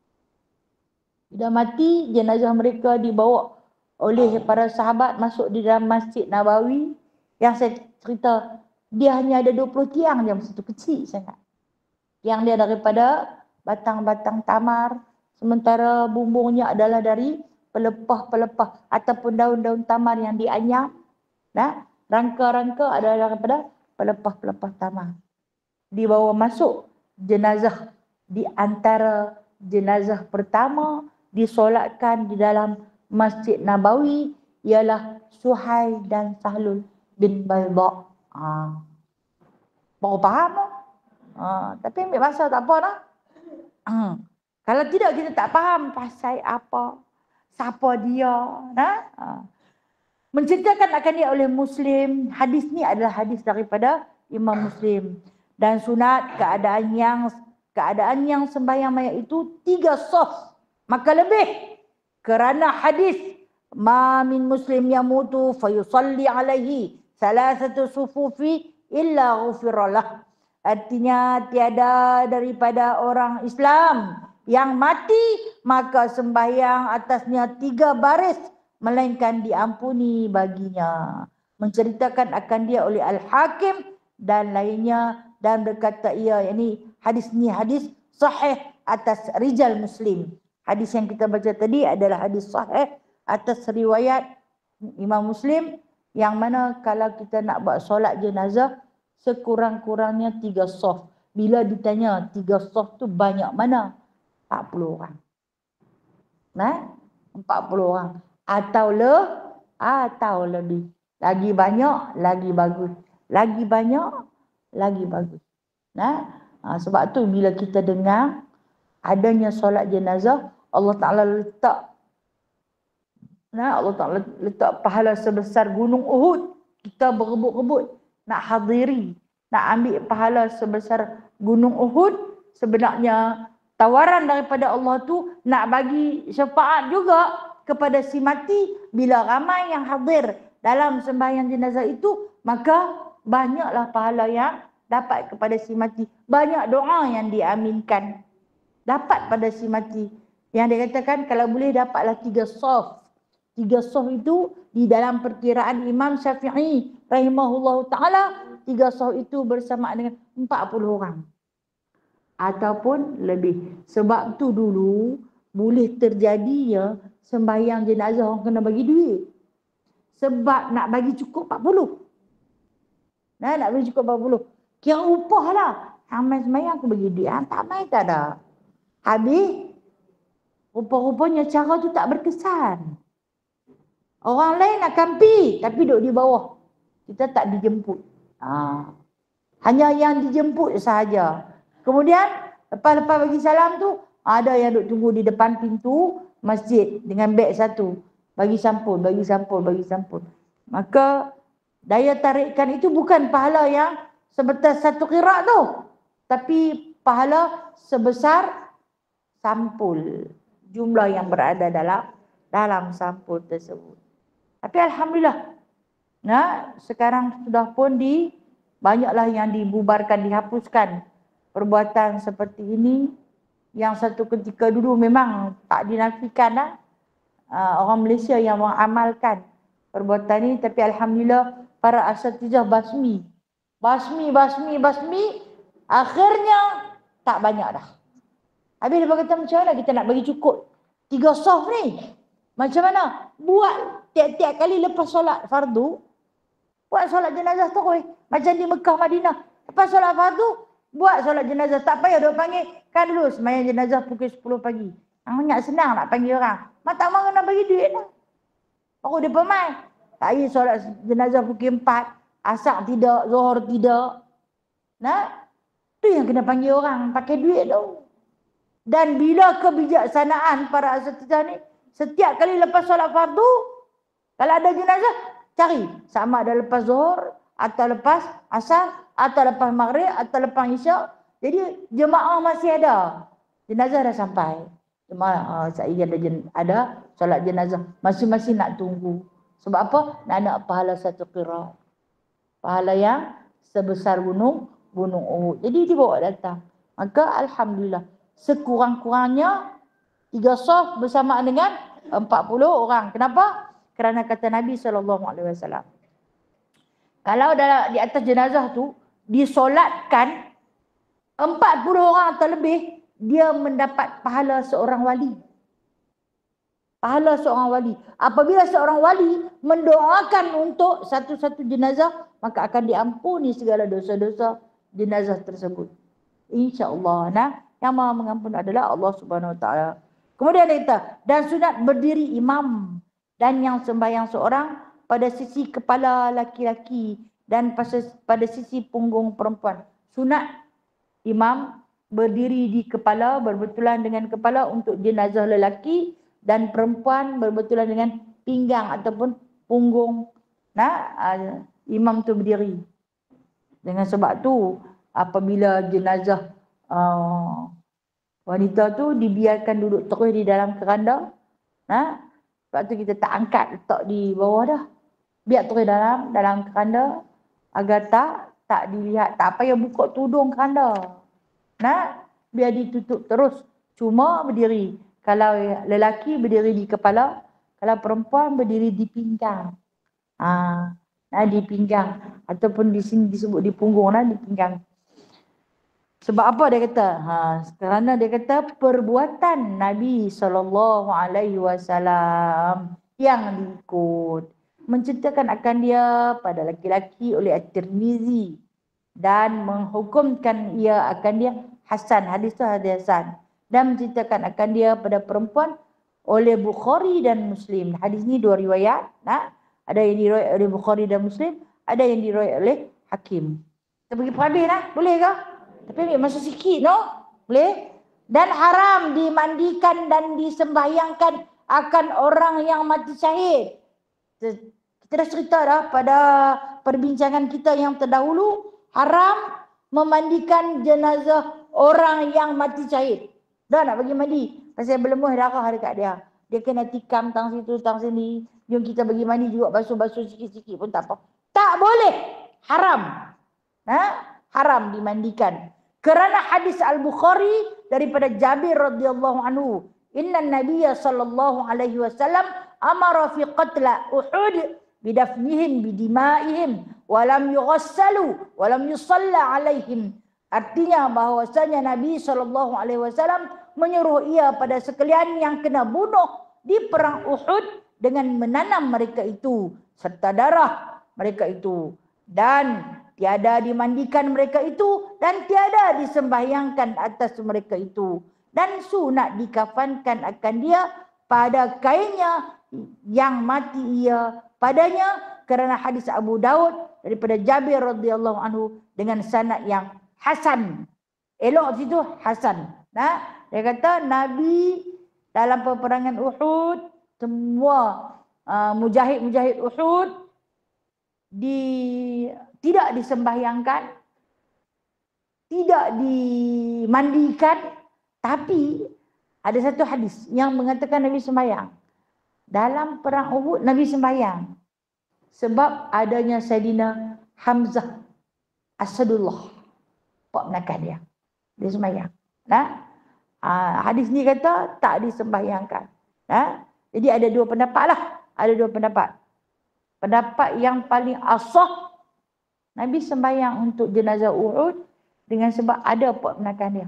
Bila mati, jenazah mereka dibawa oleh para sahabat masuk di dalam Masjid Nabawi. Yang saya cerita, dia hanya ada dua puluh tiang je, masa tu kecil sangat. Yang dia daripada batang-batang tamar, sementara bumbungnya adalah dari pelepah-pelepah ataupun daun-daun tamar yang dianyam. Nah, rangka-rangka adalah daripada pelepah-pelepah tamar. Dibawa masuk jenazah di antara jenazah pertama disolatkan di dalam Masjid Nabawi ialah Suhail dan Sahlul bin Badha. Ha. Baru faham tak? Ha. Tapi ambil masa tak apa lah. Ha. Kalau tidak kita tak faham pasal apa, siapa dia. Nah? Ha. Menceritakan akan dia oleh Muslim. Hadis ni adalah hadis daripada Imam Muslim. Dan sunat keadaan yang keadaan yang sembahyang mayat itu tiga saf, maka lebih, kerana hadis ma min muslim yamutu fayusalli alaihi salasatu sufufi illa ghufiralah. Artinya tiada daripada orang Islam yang mati maka sembahyang atasnya tiga baris melainkan diampuni baginya. Menceritakan akan dia oleh Al-Hakim dan lainnya, dan berkata ia, yakni hadis ni hadis sahih atas rijal Muslim. Hadis yang kita baca tadi adalah hadis sahih atas riwayat Imam Muslim, yang mana kalau kita nak buat solat jenazah sekurang-kurangnya tiga saf. Bila ditanya tiga saf tu banyak mana? empat puluh orang. Nah, empat puluh orang. Atau le, atau lebih. Lagi banyak, lagi bagus. Lagi banyak, lagi bagus. Nah, ha, sebab tu bila kita dengar adanya solat jenazah, Allah Ta'ala letak, nah, Allah Ta'ala letak pahala sebesar gunung Uhud. Kita berebut-rebut nak hadiri, nak ambil pahala sebesar gunung Uhud. Sebenarnya tawaran daripada Allah tu nak bagi syafaat juga kepada si mati. Bila ramai yang hadir dalam sembahyang jenazah itu, maka banyaklah pahala yang dapat kepada si mati. Banyak doa yang diaminkan dapat pada si mati. Yang dia katakan kalau boleh dapatlah tiga saf. Tiga saf itu di dalam perkiraan Imam Syafi'i rahimahullahu ta'ala, tiga saf itu bersamaan dengan empat puluh orang. Ataupun lebih. Sebab tu dulu boleh terjadi ya sembahyang jenazah orang kena bagi duit. Sebab nak bagi cukup empat puluh. Nah, nak bagi cukup empat puluh. Kira upah lah. Ramai sembahyang aku bagi duit. Ha, tak main tak ada. Habis, rupa-rupanya cara tu tak berkesan. Orang lain nak kampi, tapi duduk di bawah. Kita tak dijemput. Ha. Hanya yang dijemput sahaja. Kemudian, lepas-lepas bagi salam tu, ada yang duduk tunggu di depan pintu masjid dengan beg satu. Bagi sampul, bagi sampul, bagi sampul. Maka, daya tarikkan itu bukan pahala yang sebesar satu qiraat tu. Tapi pahala sebesar sampul. Jumlah yang berada dalam dalam sampul tersebut. Tapi Alhamdulillah. Nah, sekarang sudah pun di banyaklah yang dibubarkan, dihapuskan. Perbuatan seperti ini yang satu ketika dulu memang tak dinafikan lah. Uh, orang Malaysia yang mengamalkan perbuatan ini, tapi Alhamdulillah para asatizah basmi. Basmi, basmi, basmi. Akhirnya tak banyak dah. Habis dia kata macam mana kita nak bagi cukup tiga saf ni? Macam mana? Buat tiap-tiap kali lepas solat fardu, buat solat jenazah terus. Macam di Mekah, Madinah. Lepas solat fardu, buat solat jenazah. Tak payah dia panggil. Kan dulu sembahyang jenazah pukul sepuluh pagi. Banyak senang nak panggil orang. Mak tak mahu nak bagi duit lah. Baru dia pemain. Tak payah solat jenazah pukul empat. Asar tidak, Zuhur tidak. Nah, tu yang kena panggil orang. Pakai duit tu. Dan bila kebijaksanaan para asatizah ni, setiap kali lepas solat fardu, kalau ada jenazah, cari. Sama ada lepas Zuhur, atau lepas Asar, atau lepas Maghrib, atau lepas Isyak. Jadi jemaah masih ada. Jenazah dah sampai. Jemaah, uh, saya ada, jen, ada solat jenazah. Masing-masing nak tunggu. Sebab apa? Nak nak pahala satu qiraat. Pahala yang sebesar gunung, gunung Uhud. Jadi dibawa datang. Maka Alhamdulillah. Sekurang-kurangnya tiga saf bersamaan dengan empat puluh orang. Kenapa? Kerana kata Nabi sallallahu alaihi wasallam, kalau dalam di atas jenazah tu disolatkan empat puluh orang atau lebih, dia mendapat pahala seorang wali. Pahala seorang wali. Apabila seorang wali mendoakan untuk satu-satu jenazah, maka akan diampuni segala dosa-dosa jenazah tersebut. InsyaAllah. Nah, yang maha mengampun adalah Allah Subhanahu Wa Taala. Kemudian dia kata, dan sunat berdiri imam dan yang sembahyang seorang pada sisi kepala laki-laki dan pada sisi punggung perempuan. Sunat imam berdiri di kepala berbetulan dengan kepala untuk jenazah lelaki, dan perempuan berbetulan dengan pinggang ataupun punggung. Nah, uh, imam tu berdiri. Dengan sebab tu apabila jenazah uh, wanita tu dibiarkan duduk terus di dalam keranda, nah, sebab tu kita tak angkat letak di bawah dah. Biar terus dalam dalam keranda agar tak tak dilihat, tak payah buka tudung keranda. Nah, biar ditutup terus. Cuma berdiri. Kalau lelaki berdiri di kepala, kalau perempuan berdiri di pinggang. Ah, nah, di pinggang ataupun di sini disebut di punggung, nah, di pinggang. Sebab apa dia kata? Ha, kerana dia kata perbuatan Nabi sallallahu alaihi wasallam yang diikut menceritakan akan dia pada laki-laki oleh At-Tirmizi dan menghukumkan ia akan dia hasan, hadis tu hadis hasan, dan menceritakan akan dia pada perempuan oleh Bukhari dan Muslim. Hadis ni dua riwayat, nah, ada yang diriwayat oleh Bukhari dan Muslim, ada yang diriwayat oleh Hakim. Kita pergi perhabis lah, boleh ke? Tapi ambil masa sikit, no? Boleh? Dan haram dimandikan dan disembahyangkan akan orang yang mati syahid. Kita dah cerita dah pada perbincangan kita yang terdahulu, haram memandikan jenazah orang yang mati syahid. Dah nak bagi mandi, pasal berlemuh darah dekat dia. Dia kena tikam tang situ, tang sini. Jom kita bagi mandi juga, basuh-basuh sikit-sikit pun tak apa. Tak boleh. Haram. Ha? Haram dimandikan. Kerana hadis Al-Bukhari daripada Jabir radhiyallahu anhu, inna Nabiyya sallallahu alaihi wasallam amara fi qatla Uhud bidafnihim bidimaihim wa lam yughassalu wa lam yusalla alaihim. Artinya bahawasanya Nabi sallallahu alaihi wasallam menyuruh ia pada sekalian yang kena bunuh di perang Uhud dengan menanam mereka itu serta darah mereka itu, dan tiada dimandikan mereka itu dan tiada disembahyangkan atas mereka itu, dan sunat dikafankan akan dia pada kainnya yang mati ia padanya, kerana hadis Abu Daud daripada Jabir radhiyallahu anhu dengan sanad yang hasan. Elok situ hasan. Nah, dia kata Nabi dalam peperangan Uhud, semua uh, mujahid-mujahid Uhud di tidak disembahyangkan, tidak dimandikan, tapi ada satu hadis yang mengatakan Nabi sembahyang. Dalam perang Uhud Nabi sembahyang sebab adanya Saidina Hamzah Asadullah, pak menakan dia. Dia sembahyang. Nah, ha, hadis ni kata tak disembahyangkan. Nah, jadi ada dua pendapat lah. Ada dua pendapat. Pendapat yang paling asah, Nabi sembahyang untuk jenazah Uhud dengan sebab ada pak menakan dia.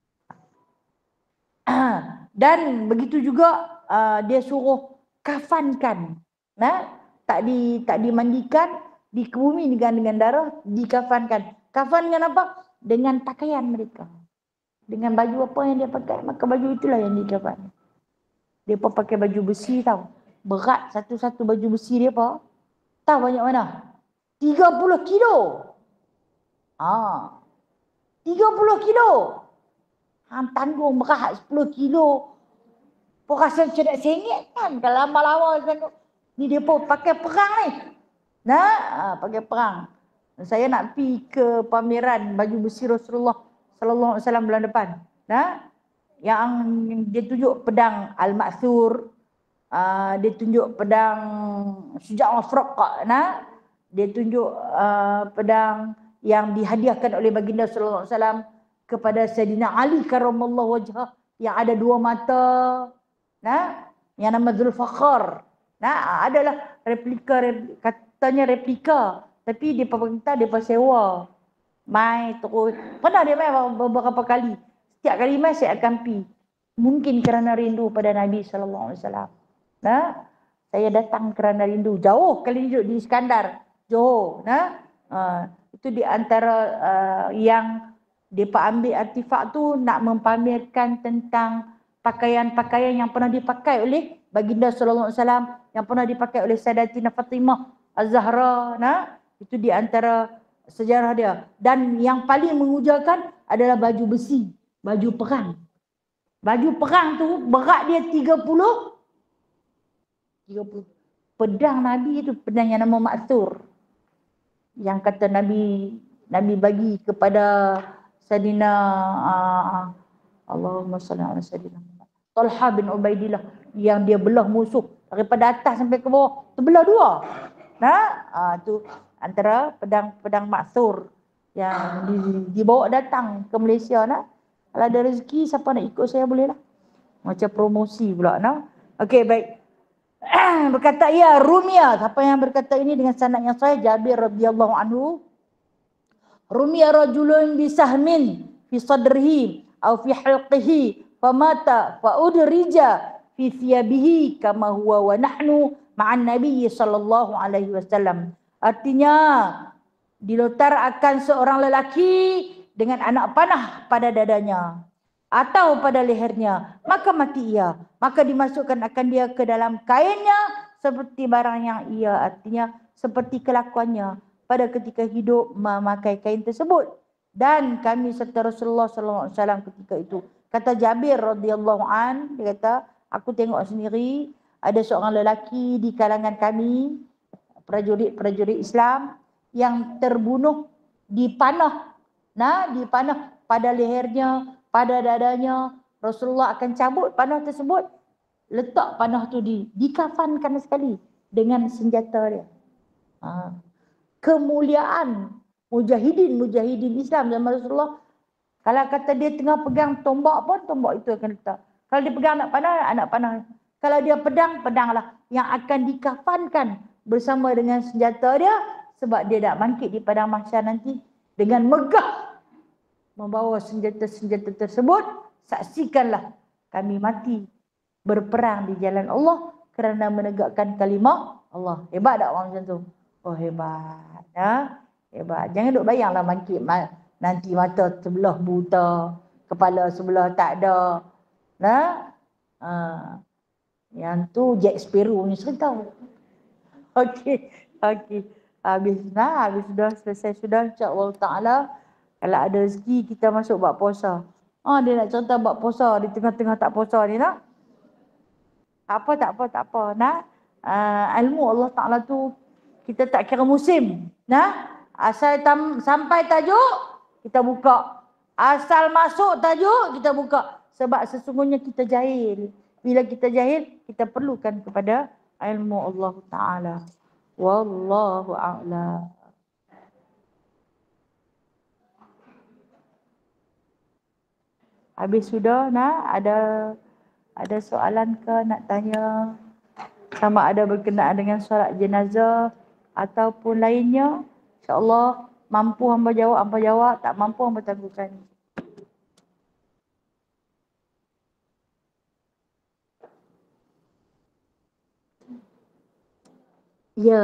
Dan begitu juga uh, dia suruh kafankan. Nah, tak di tak dimandikan, dikebumi dengan dengan darah, dikafankan. Kafan dengan apa? Dengan pakaian mereka. Dengan baju apa yang dia pakai, maka baju itulah yang dikafan. Dia pun pakai baju besi tau. Berat satu-satu baju besi dia apa? Tahu banyak mana? tiga puluh kilo. Ah. tiga puluh kilo. Hang tanggung berat sepuluh kilo. Pun rasa macam nak sengit kan. Kalau lama-lama tengok. Ni dia pun pakai perang ni. Nah, ha, pakai perang. Saya nak pergi ke pameran baju besi Rasulullah sallallahu alaihi wasallam bulan depan. Nah, yang dia tunjuk pedang Al-Ma'thur. Uh, dia tunjuk pedang Syuja' al-Furqa. Nah, dia tunjuk uh, pedang yang dihadiahkan oleh baginda sallallahu alaihi wasallam kepada Sayyidina Ali karramallahu wajhah, yang ada dua mata, nah, yang nama Zulfakhar. Nah, adalah replika, replika katanya replika, tapi dia pemerintah dia sewa. Mai terus. Pernah dia mai beberapa kali. Setiap kali mai saya akan pi. Mungkin kerana rindu pada Nabi sallallahu alaihi wasallam. Nah, saya datang kerana rindu. Jauh kali duduk di Iskandar, Johor. Nah, uh, itu di antara uh, yang mereka ambil artifak tu nak mempamerkan tentang pakaian-pakaian yang pernah dipakai oleh baginda sallallahu alaihi wasallam, yang pernah dipakai oleh Sayyidatina Fatimah Az-Zahra. Nah, itu di antara sejarah dia. Dan yang paling mengujakan adalah baju besi, baju perang. Baju perang tu berat dia tiga puluh pedang Nabi itu pedang yang nama Ma'thur. Yang kata Nabi Nabi bagi kepada Sayyidina uh, Allahumma salli ala Sayyidina Muhammad, Talha bin Ubaidillah, yang dia belah musuh daripada atas sampai ke bawah, terbelah dua. Nah, uh, tu antara pedang-pedang Ma'thur yang di, dibawa datang ke Malaysia. Nah, kalau ada rezeki siapa nak ikut saya boleh lah. Macam promosi pula. Nah, okey, baik. Berkata ya Rumia, siapa yang berkata ini dengan sanad yang sahih, Jabir radhiyallahu anhu, Rumia rajulun bisahmin fi sadrihi aw fi halqihi famata fa udrija fi thiyabihi kama huwa wa nahnu ma'an nabiy sallallahu alaihi wasallam. Artinya dilontar akan seorang lelaki dengan anak panah pada dadanya atau pada lehernya, maka mati ia, maka dimasukkan akan dia ke dalam kainnya seperti barang yang ia, artinya seperti kelakuannya pada ketika hidup memakai kain tersebut. Dan kami serta Rasulullah sallallahu alaihi wasallam ketika itu. Kata Jabir radhiyallahu an, dia kata, aku tengok sendiri ada seorang lelaki di kalangan kami, prajurit-prajurit Islam, yang terbunuh dipanah. Nah, dipanah pada lehernya, pada dadanya. Rasulullah akan cabut panah tersebut, letak panah tu di dikafankan sekali dengan senjata dia. Ha. Kemuliaan mujahidin-mujahidin Islam zaman Rasulullah. Kalau kata dia tengah pegang tombak pun, tombak itu akan letak. Kalau dia pegang anak panah, anak panah. Kalau dia pedang, pedanglah yang akan dikafankan bersama dengan senjata dia, sebab dia nak bangkit di padang mahsyar nanti dengan megah membawa senjata-senjata tersebut. Saksikanlah kami mati berperang di jalan Allah kerana menegakkan kalimah Allah. Hebat tak orang macam tu? Oh hebat. Ha? Hebat. Jangan duk bayanglah bangkit nanti mata sebelah buta, kepala sebelah tak ada. Nah, ha. Yang tu Jack Sparrow punya cerita. Okey, okey. Habis nah, habis sudah selesai sudah, insya-Allah taala. Kalau ada rezeki kita masuk bab puasa. Ah, dia nak cerita bab puasa di tengah-tengah tak puasa ni nak. Apa tak apa tak apa. Nah, uh, ilmu Allah Taala tu kita tak kira musim. Nah, asal tam, sampai tajuk kita buka. Asal masuk tajuk kita buka. Sebab sesungguhnya kita jahil. Bila kita jahil, kita perlukan kepada ilmu Allah Taala. Wallahu a'lam. Habis sudah nak ada ada soalan ke nak tanya, sama ada berkenaan dengan solat jenazah ataupun lainnya, insya-Allah mampu hamba jawab hamba jawab, tak mampu hamba tangguhkan. Ya.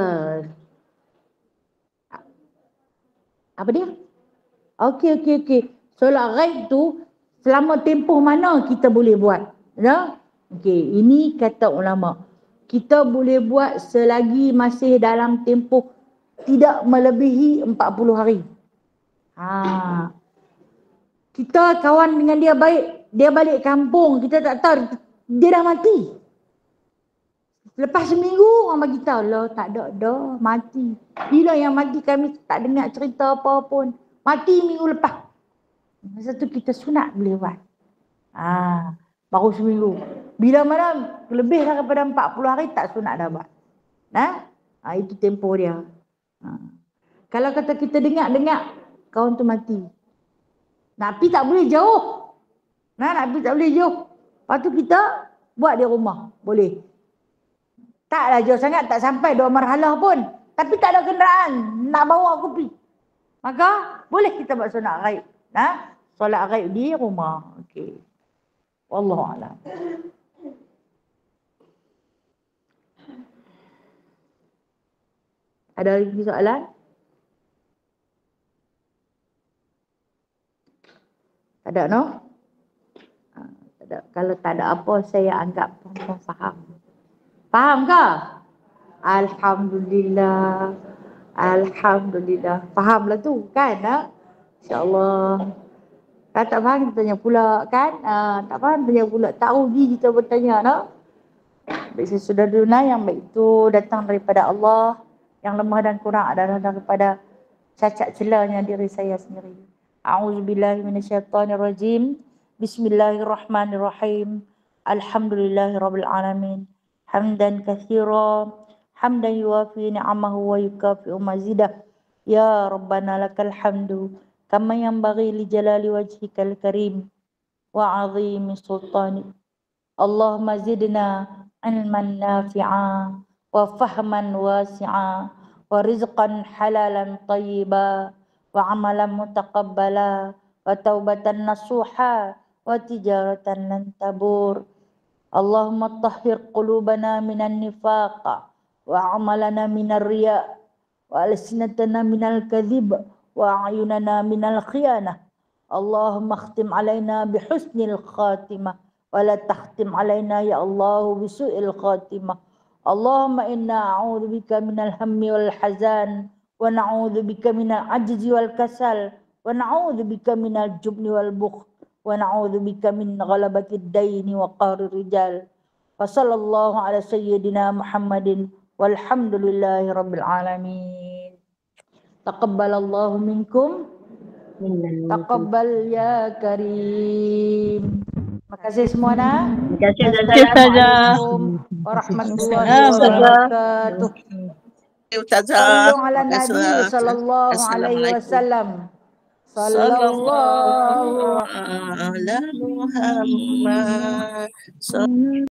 Apa dia? Okey okey okey. Solat ghaib tu selama tempoh mana kita boleh buat? Ya? Okey, ini kata ulama. Kita boleh buat selagi masih dalam tempoh tidak melebihi empat puluh hari. Ha. Kita kawan dengan dia baik, dia balik kampung, kita tak tahu dia dah mati. Lepas seminggu orang bagi tahu, lah tak ada dah mati. Bila yang mati kami tak dengar cerita apa pun. Mati minggu lepas. Masa tu kita sunat boleh buat. Ah, baru seminggu. Bila mana lebih daripada empat puluh hari tak sunat dah buat. Nah, ha, itu tempoh dia. Ha. Kalau kata kita dengar-dengar kawan tu mati. Nabi tak boleh jauh. Nah, Nabi tak boleh jauh. Lepas tu kita buat di rumah. Boleh. Taklah jauh sangat, tak sampai dua marhalah pun. Tapi tak ada kenderaan nak bawa aku pergi. Maka boleh kita buat solat ghaib. Nah, solat ghaib di rumah. Okey. Wallahu a'lam. Ada lagi soalan? Tak ada, no? Ha, tak ada. Kalau tak ada apa, saya anggap puan-puan faham. Faham ke? Alhamdulillah. Alhamdulillah. Fahamlah tu kan? Ha? InsyaAllah. Kalau tak faham, kita tanya pula kan? Ha, tak faham, tanya pula. Tak rugi kita bertanya. No? Baik sesudah dunia yang baik itu datang daripada Allah, yang lemah dan kurang adalah daripada cacat celanya diri saya sendiri. A'udzubillahi minasyaitonirrajim. Bismillahirrahmanirrahim. Alhamdulillahirabbil alamin. Hamdan katsira, hamdan yuwafi ni'amahu wa yukafi'u mazidah. Ya Rabbana lakal hamdu kama yanbaghi li jalali wajhikal karim wa 'azimi sultanik. Allahumma zidna ilman nafi'a wa fahman wasi'a wa rizqan halalan tayyiba wa amalan mutaqabbala wa taubatan nasuha wa tijaratan lan tabur. Allahumma tahhir qulubana minan nifaq wa amalana minar riya wa alsinatana minal kadhib wa ayunana minal khiyanah. Allahumma khtim alaina bihusnil khatimah wala takhtim alaina ya Allah bisu'il khatimah. Allahumma inna a'udzubika minal hammi wal hazan wa na'udzubika minal ajzi wal kasal wa na'udzubika minal jubni wal bukhl wa na'udzubika min ghalabatid daini wa qahrir rijal. Wa sallallahu ala sayyidina Muhammadin walhamdulillahi rabbil alamin. Taqabbalallahu minkum, taqabbal ya karim. Terima kasih semua nak. Assalamualaikum warahmatullahi wabarakatuh. Sallallahu ala nabi sallallahu alaihi wasallam. Sallallahu ala Muhammad.